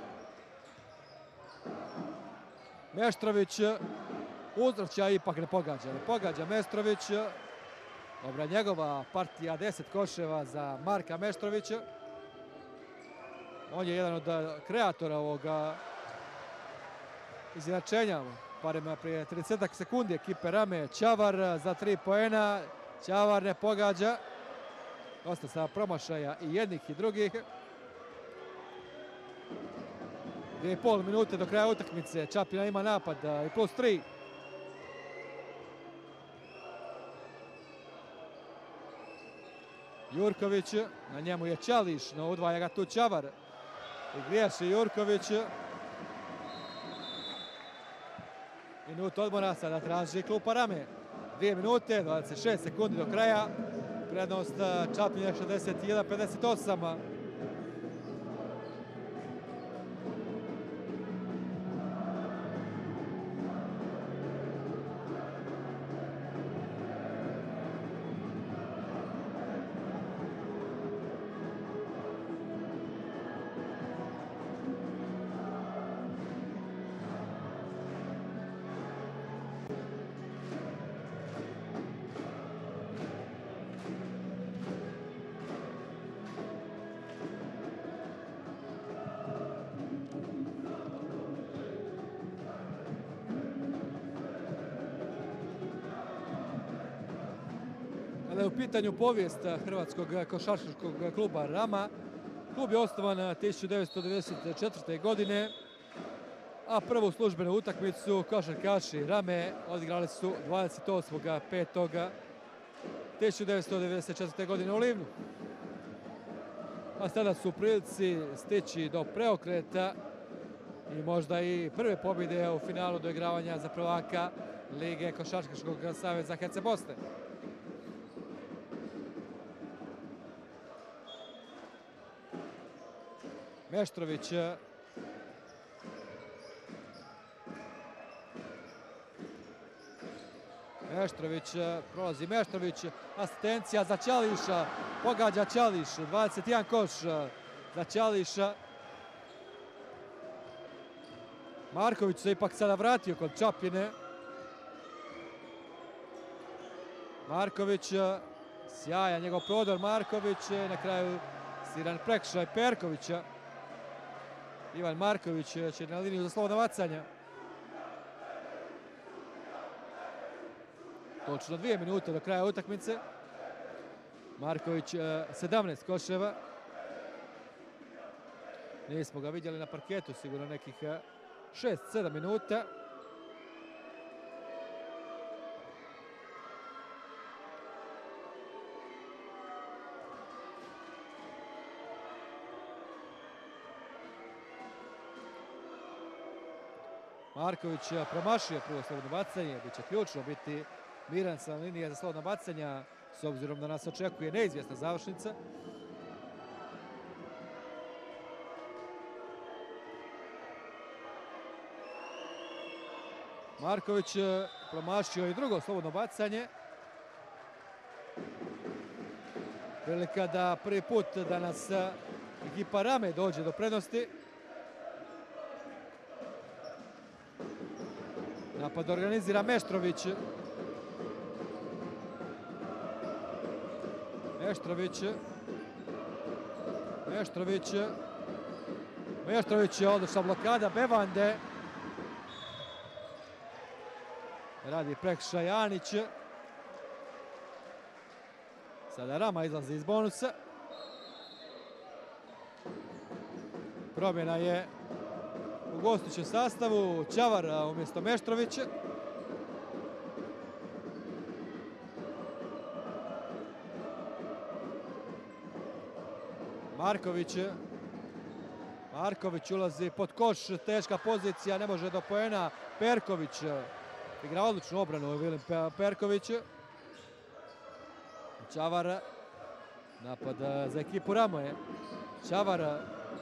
Meštrović, uzvrća, ipak ne pogađa. Ne pogađa Meštrović. Dobra njegova partija, deset koševa za Marka Meštrovića. On je jedan od kreatora ovoga izjednačenja. Barem prije trideset sekundi ekipe Rame. Čavar za tri poena. Čavar ne pogađa. Dosta sa promašaja i jednih i drugih. Dvije i pol minute do kraja utakmice. Čapljina ima napad i plus tri. Jurković, na njemu je Ćališ, no udvaja ga tu Čavar. I griješi Jurković. Minut odmora sada traži klupa Rame. Dvije minute, dvadeset šest sekundi do kraja. Prednost Čapljine šezdeset jedan pedeset osam. Kada je u pitanju povijest hrvatskog košarkaškog kluba Rama, klub je osnovan tisuću devetsto devedeset četvrte. godine. A prvu službenu utakmicu košarkaši Rame odigrali su dvadeset osmog petog tisuću devetsto devedeset četvrte. godine u Livnu. A sada su u prilici stići do preokreta i možda i prve pobjede u finalu doigravanja za prvaka Lige košarkaškog saveza Herceg Bosne. Meštrović. Meštrović, prolazi Meštrović, asistencija za Ćališa, pogađa Ćališ, dvadeset jedan koš za Ćališa. Marković se ipak sada vratio kod Čapljine. Marković, sjajan njegov prodor Marković, na kraju siran prekršaj Perkovića. Ivan Marković će na liniju za slobodna bacanja. Točno dvije minute do kraja utakmice. Marković sedamnaest koševa. Nismo ga vidjeli na parketu sigurno nekih šest sedam minuta. Marković promašio prvo slobodno bacanje, bit će ključno biti miran sa linije za slobodna bacanja s obzirom da nas očekuje neizvjesna završnica. Marković promašio i drugo slobodno bacanje. Prilika da prvi put danas ekipa Rame dođe do prednosti. Napad organizira Meštrović. Meštrović. Meštrović. Meštrović je odlična blokada Bevande. Radi prekršaj Anić. Sada Rama izlazi iz bonusa. Promjena je u gostujućem sastavu. Ćavar umjesto Meštrovića. Marković. Marković ulazi pod koš, teška pozicija, ne može do poena. Perković igra odličnu obranu, Vilim Perković. Ćavar, napad za ekipu Ramoje. Ćavar,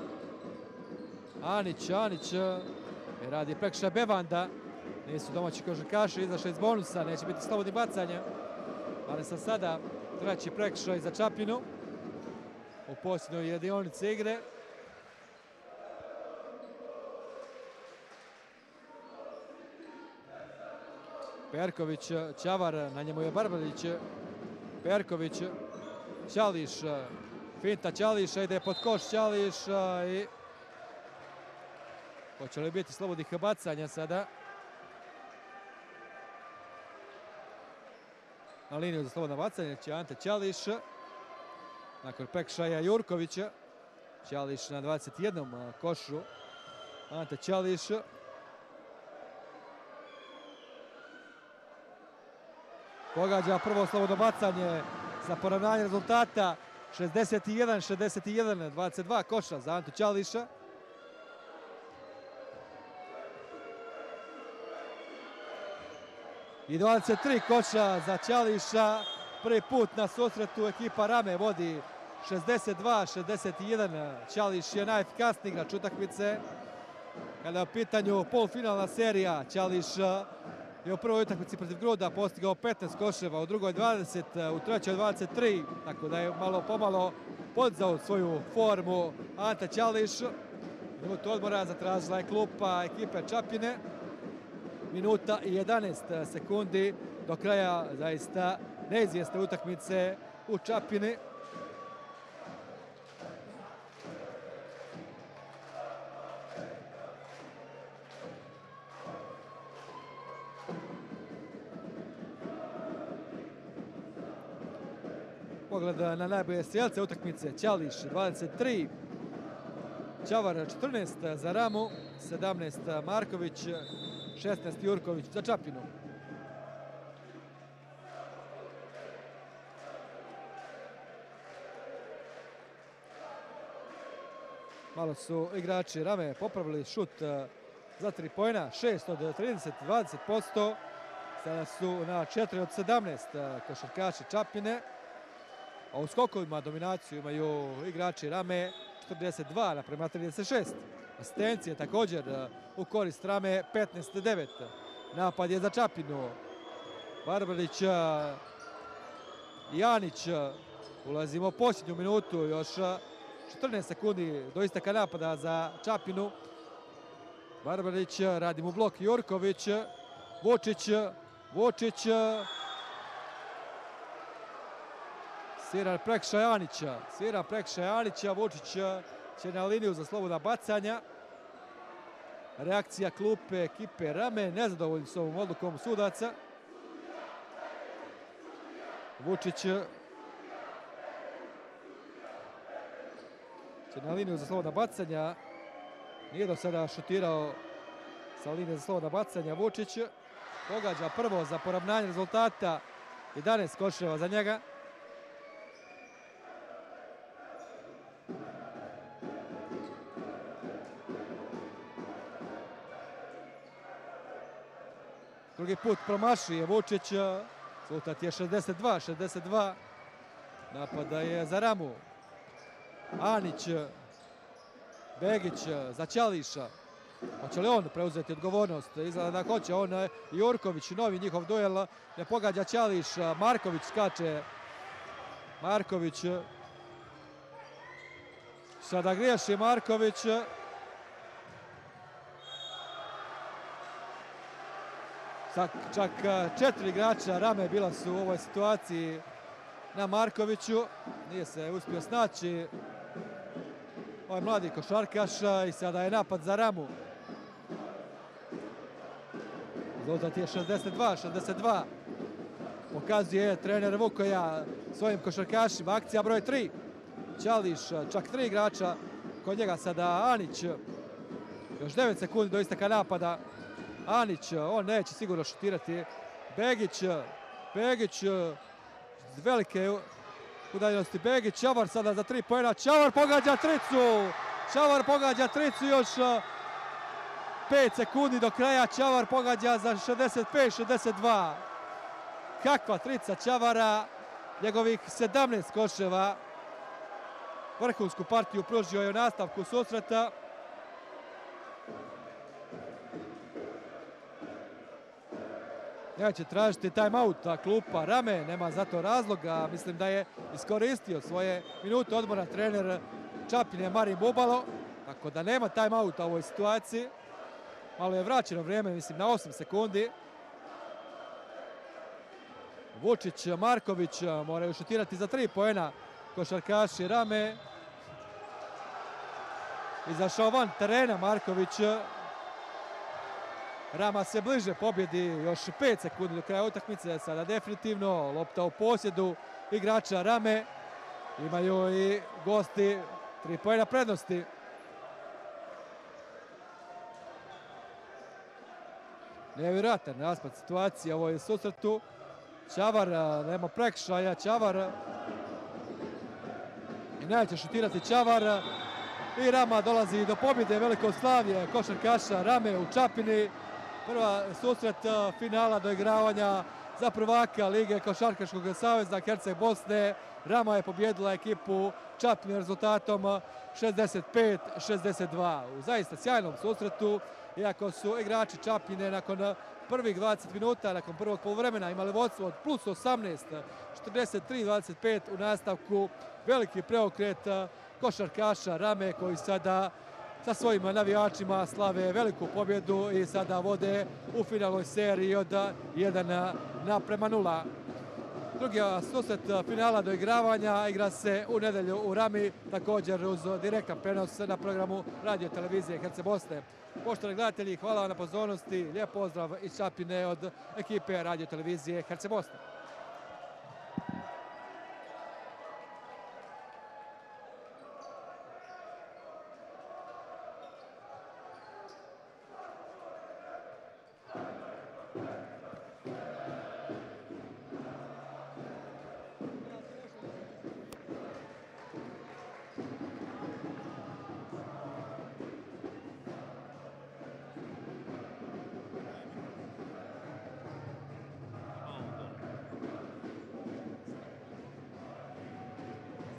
Anić, Anić radi prekršaj Bevanda. Nisu domaći košarkaši, izašli iz bonusa, neće biti slobodni bacanja. Ali sam sada treći prekršaj za Čapljinu u posljednjoj jedionici igre. Perković, Ćavar, na njemu je Barbarić. Perković, Ćališ, finta Ćališa, ide pod koš Ćališ i hoće li biti slobodnih bacanja sada? Na liniju za slobodna bacanja će Ante Ćališ. Nakon prekršaja Jurkovića. Ćališ na dvadeset jednom košu. Ante Ćališ. Pogađa prvo slobodno bacanje za poravnanje rezultata. šezdeset jedan šezdeset jedan, dvadeset dva koša za Antu Ćališa. I dvadeset tri koša za Ćališa. Prvi put na susretu ekipa Rame vodi šezdeset dva šezdeset jedan. Ćališ je najefikasniji igrač utakmice. Kada je u pitanju polufinalna serija, Ćališ je u prvoj utakmici protiv Gruda postigao petnaest koševa, u drugoj dvadeset, u trećoj dvadeset tri, tako da je malo pomalo podzao svoju formu Ante Ćališ. Minutu odmora zatražila je klupa ekipe Čapljine. Minuta i jedanaest sekundi do kraja zaista neizvjesne utakmice u Čapljini. Pogled na najbolje strijelce utakmice. Ćališ dvadeset tri, Ćavar četrnaest za Ramu, sedamnaest Marković, šesnaest Jurković za Čapljinu. Malo su igrači Rame popravili šut za tri poena, šest od trideset, dvadeset posto. Sada su na četiri od sedamnaest košarkaši Čapljine. A u skokovima dominaciju imaju igrači Rame, četrdeset dva naprema trideset šest. Asistencije također u korist Rame, petnaest devet. Napad je za Čapljinu. Barbarić i Anić. Ulazimo u posljednju minutu, još četrnaest sekundi do isteka napada za Čapljinu. Barbarić radi mu blok Jurković. Vučić. Vučić. Svira prekršaj Anića. Svira prekršaj Anića. Vučić će na liniju za slobodna bacanja. Reakcija klupe ekipe Rame. Nezadovoljni s ovom odlukom sudaca. Vučić će na liniju za slobodna bacanja. Nije do sada šutirao sa linije za slobodna bacanja. Vučić pogađa prvo za poravnanje rezultata. jedanaest koševa za njega. Drugi put promašuje Vučić. Rezultat je šezdeset dva šezdeset dva. Napada je za Ramu. Anić. Begić za Ćališa. Hoće li on preuzeti odgovornost? Izgleda da hoće on i Jurković. Novi njihov duel. Ne pogađa Ćališ. Marković skače. Marković. Sada griješi Marković. Čak četiri igrača Rame bila su u ovoj situaciji na Markoviću. Nije se uspio snaći ovaj mladi košarkaš i sada je napad za Ramu. Rezultat je šezdeset dva šezdeset dva. Pokazuje trener Vukoja svojim košarkašima. Akcija broj tri. Ćališ, čak tri igrača. Kod njega sada Anić. Još devet sekundi do isteka napada. Anić, on neće sigurno šutirati. Begić, Begić, velike udaljenosti Begić. Čavar sada za tri poena. Čavar pogađa tricu. Čavar pogađa tricu još pet sekundi do kraja. Čavar pogađa za šezdeset pet šezdeset dva. Kakva trica Čavara. Njegovih sedamnaest koševa. Vrhunsku partiju pružio je u nastavku susreta. Neće tražiti time-out klupa Rame, nema za to razloga. Mislim da je iskoristio svoje minute odmora trener Čapljine Marin Bubalo. Tako da nema time-outa u ovoj situaciji. Malo je vraćeno vrijeme, mislim, na osam sekundi. Vučić, Marković moraju šutirati za tri poena košarkaši Rame. Izašao van terena Marković. Rama se bliže pobjedi, još pet sekundi do kraja utakmice, sada definitivno lopta u posjedu igrača Rame. Imaju i gosti tri poena prednosti. Nevjerojatan raspad situacije u ovoj susretu. Čavar, nema prekršaja, Čavar. I neće šutirati Čavar. I Rama dolazi do pobjede Velikoslavije košarkaša Rame u Čapljini. Prva susret finala doigravanja za prvaka Lige košarkaškog saveza Herceg Bosne. Rama je pobjedila ekipu Čapljine rezultatom šezdeset pet šezdeset dva. U zaista sjajnom susretu, iako su igrači Čapljine nakon prvih dvadeset minuta, nakon prvog poluvremena imali vodstvo od plus osamnaest, četrdeset tri dvadeset pet u nastavku. Veliki preokret košarkaša Rame koji sada sa svojim navijačima slave veliku pobjedu i sada vode u finalnoj seriji od jedan naprema nula. Drugi susret finala doigravanja igra se u nedelju u Rami, također uz direktan prenos na programu Radio televizije Herceg Bosne. Poštovani gledatelji, hvala vam na pozornosti, lijep pozdrav iz Čapljine od ekipe Radio televizije Herceg Bosne.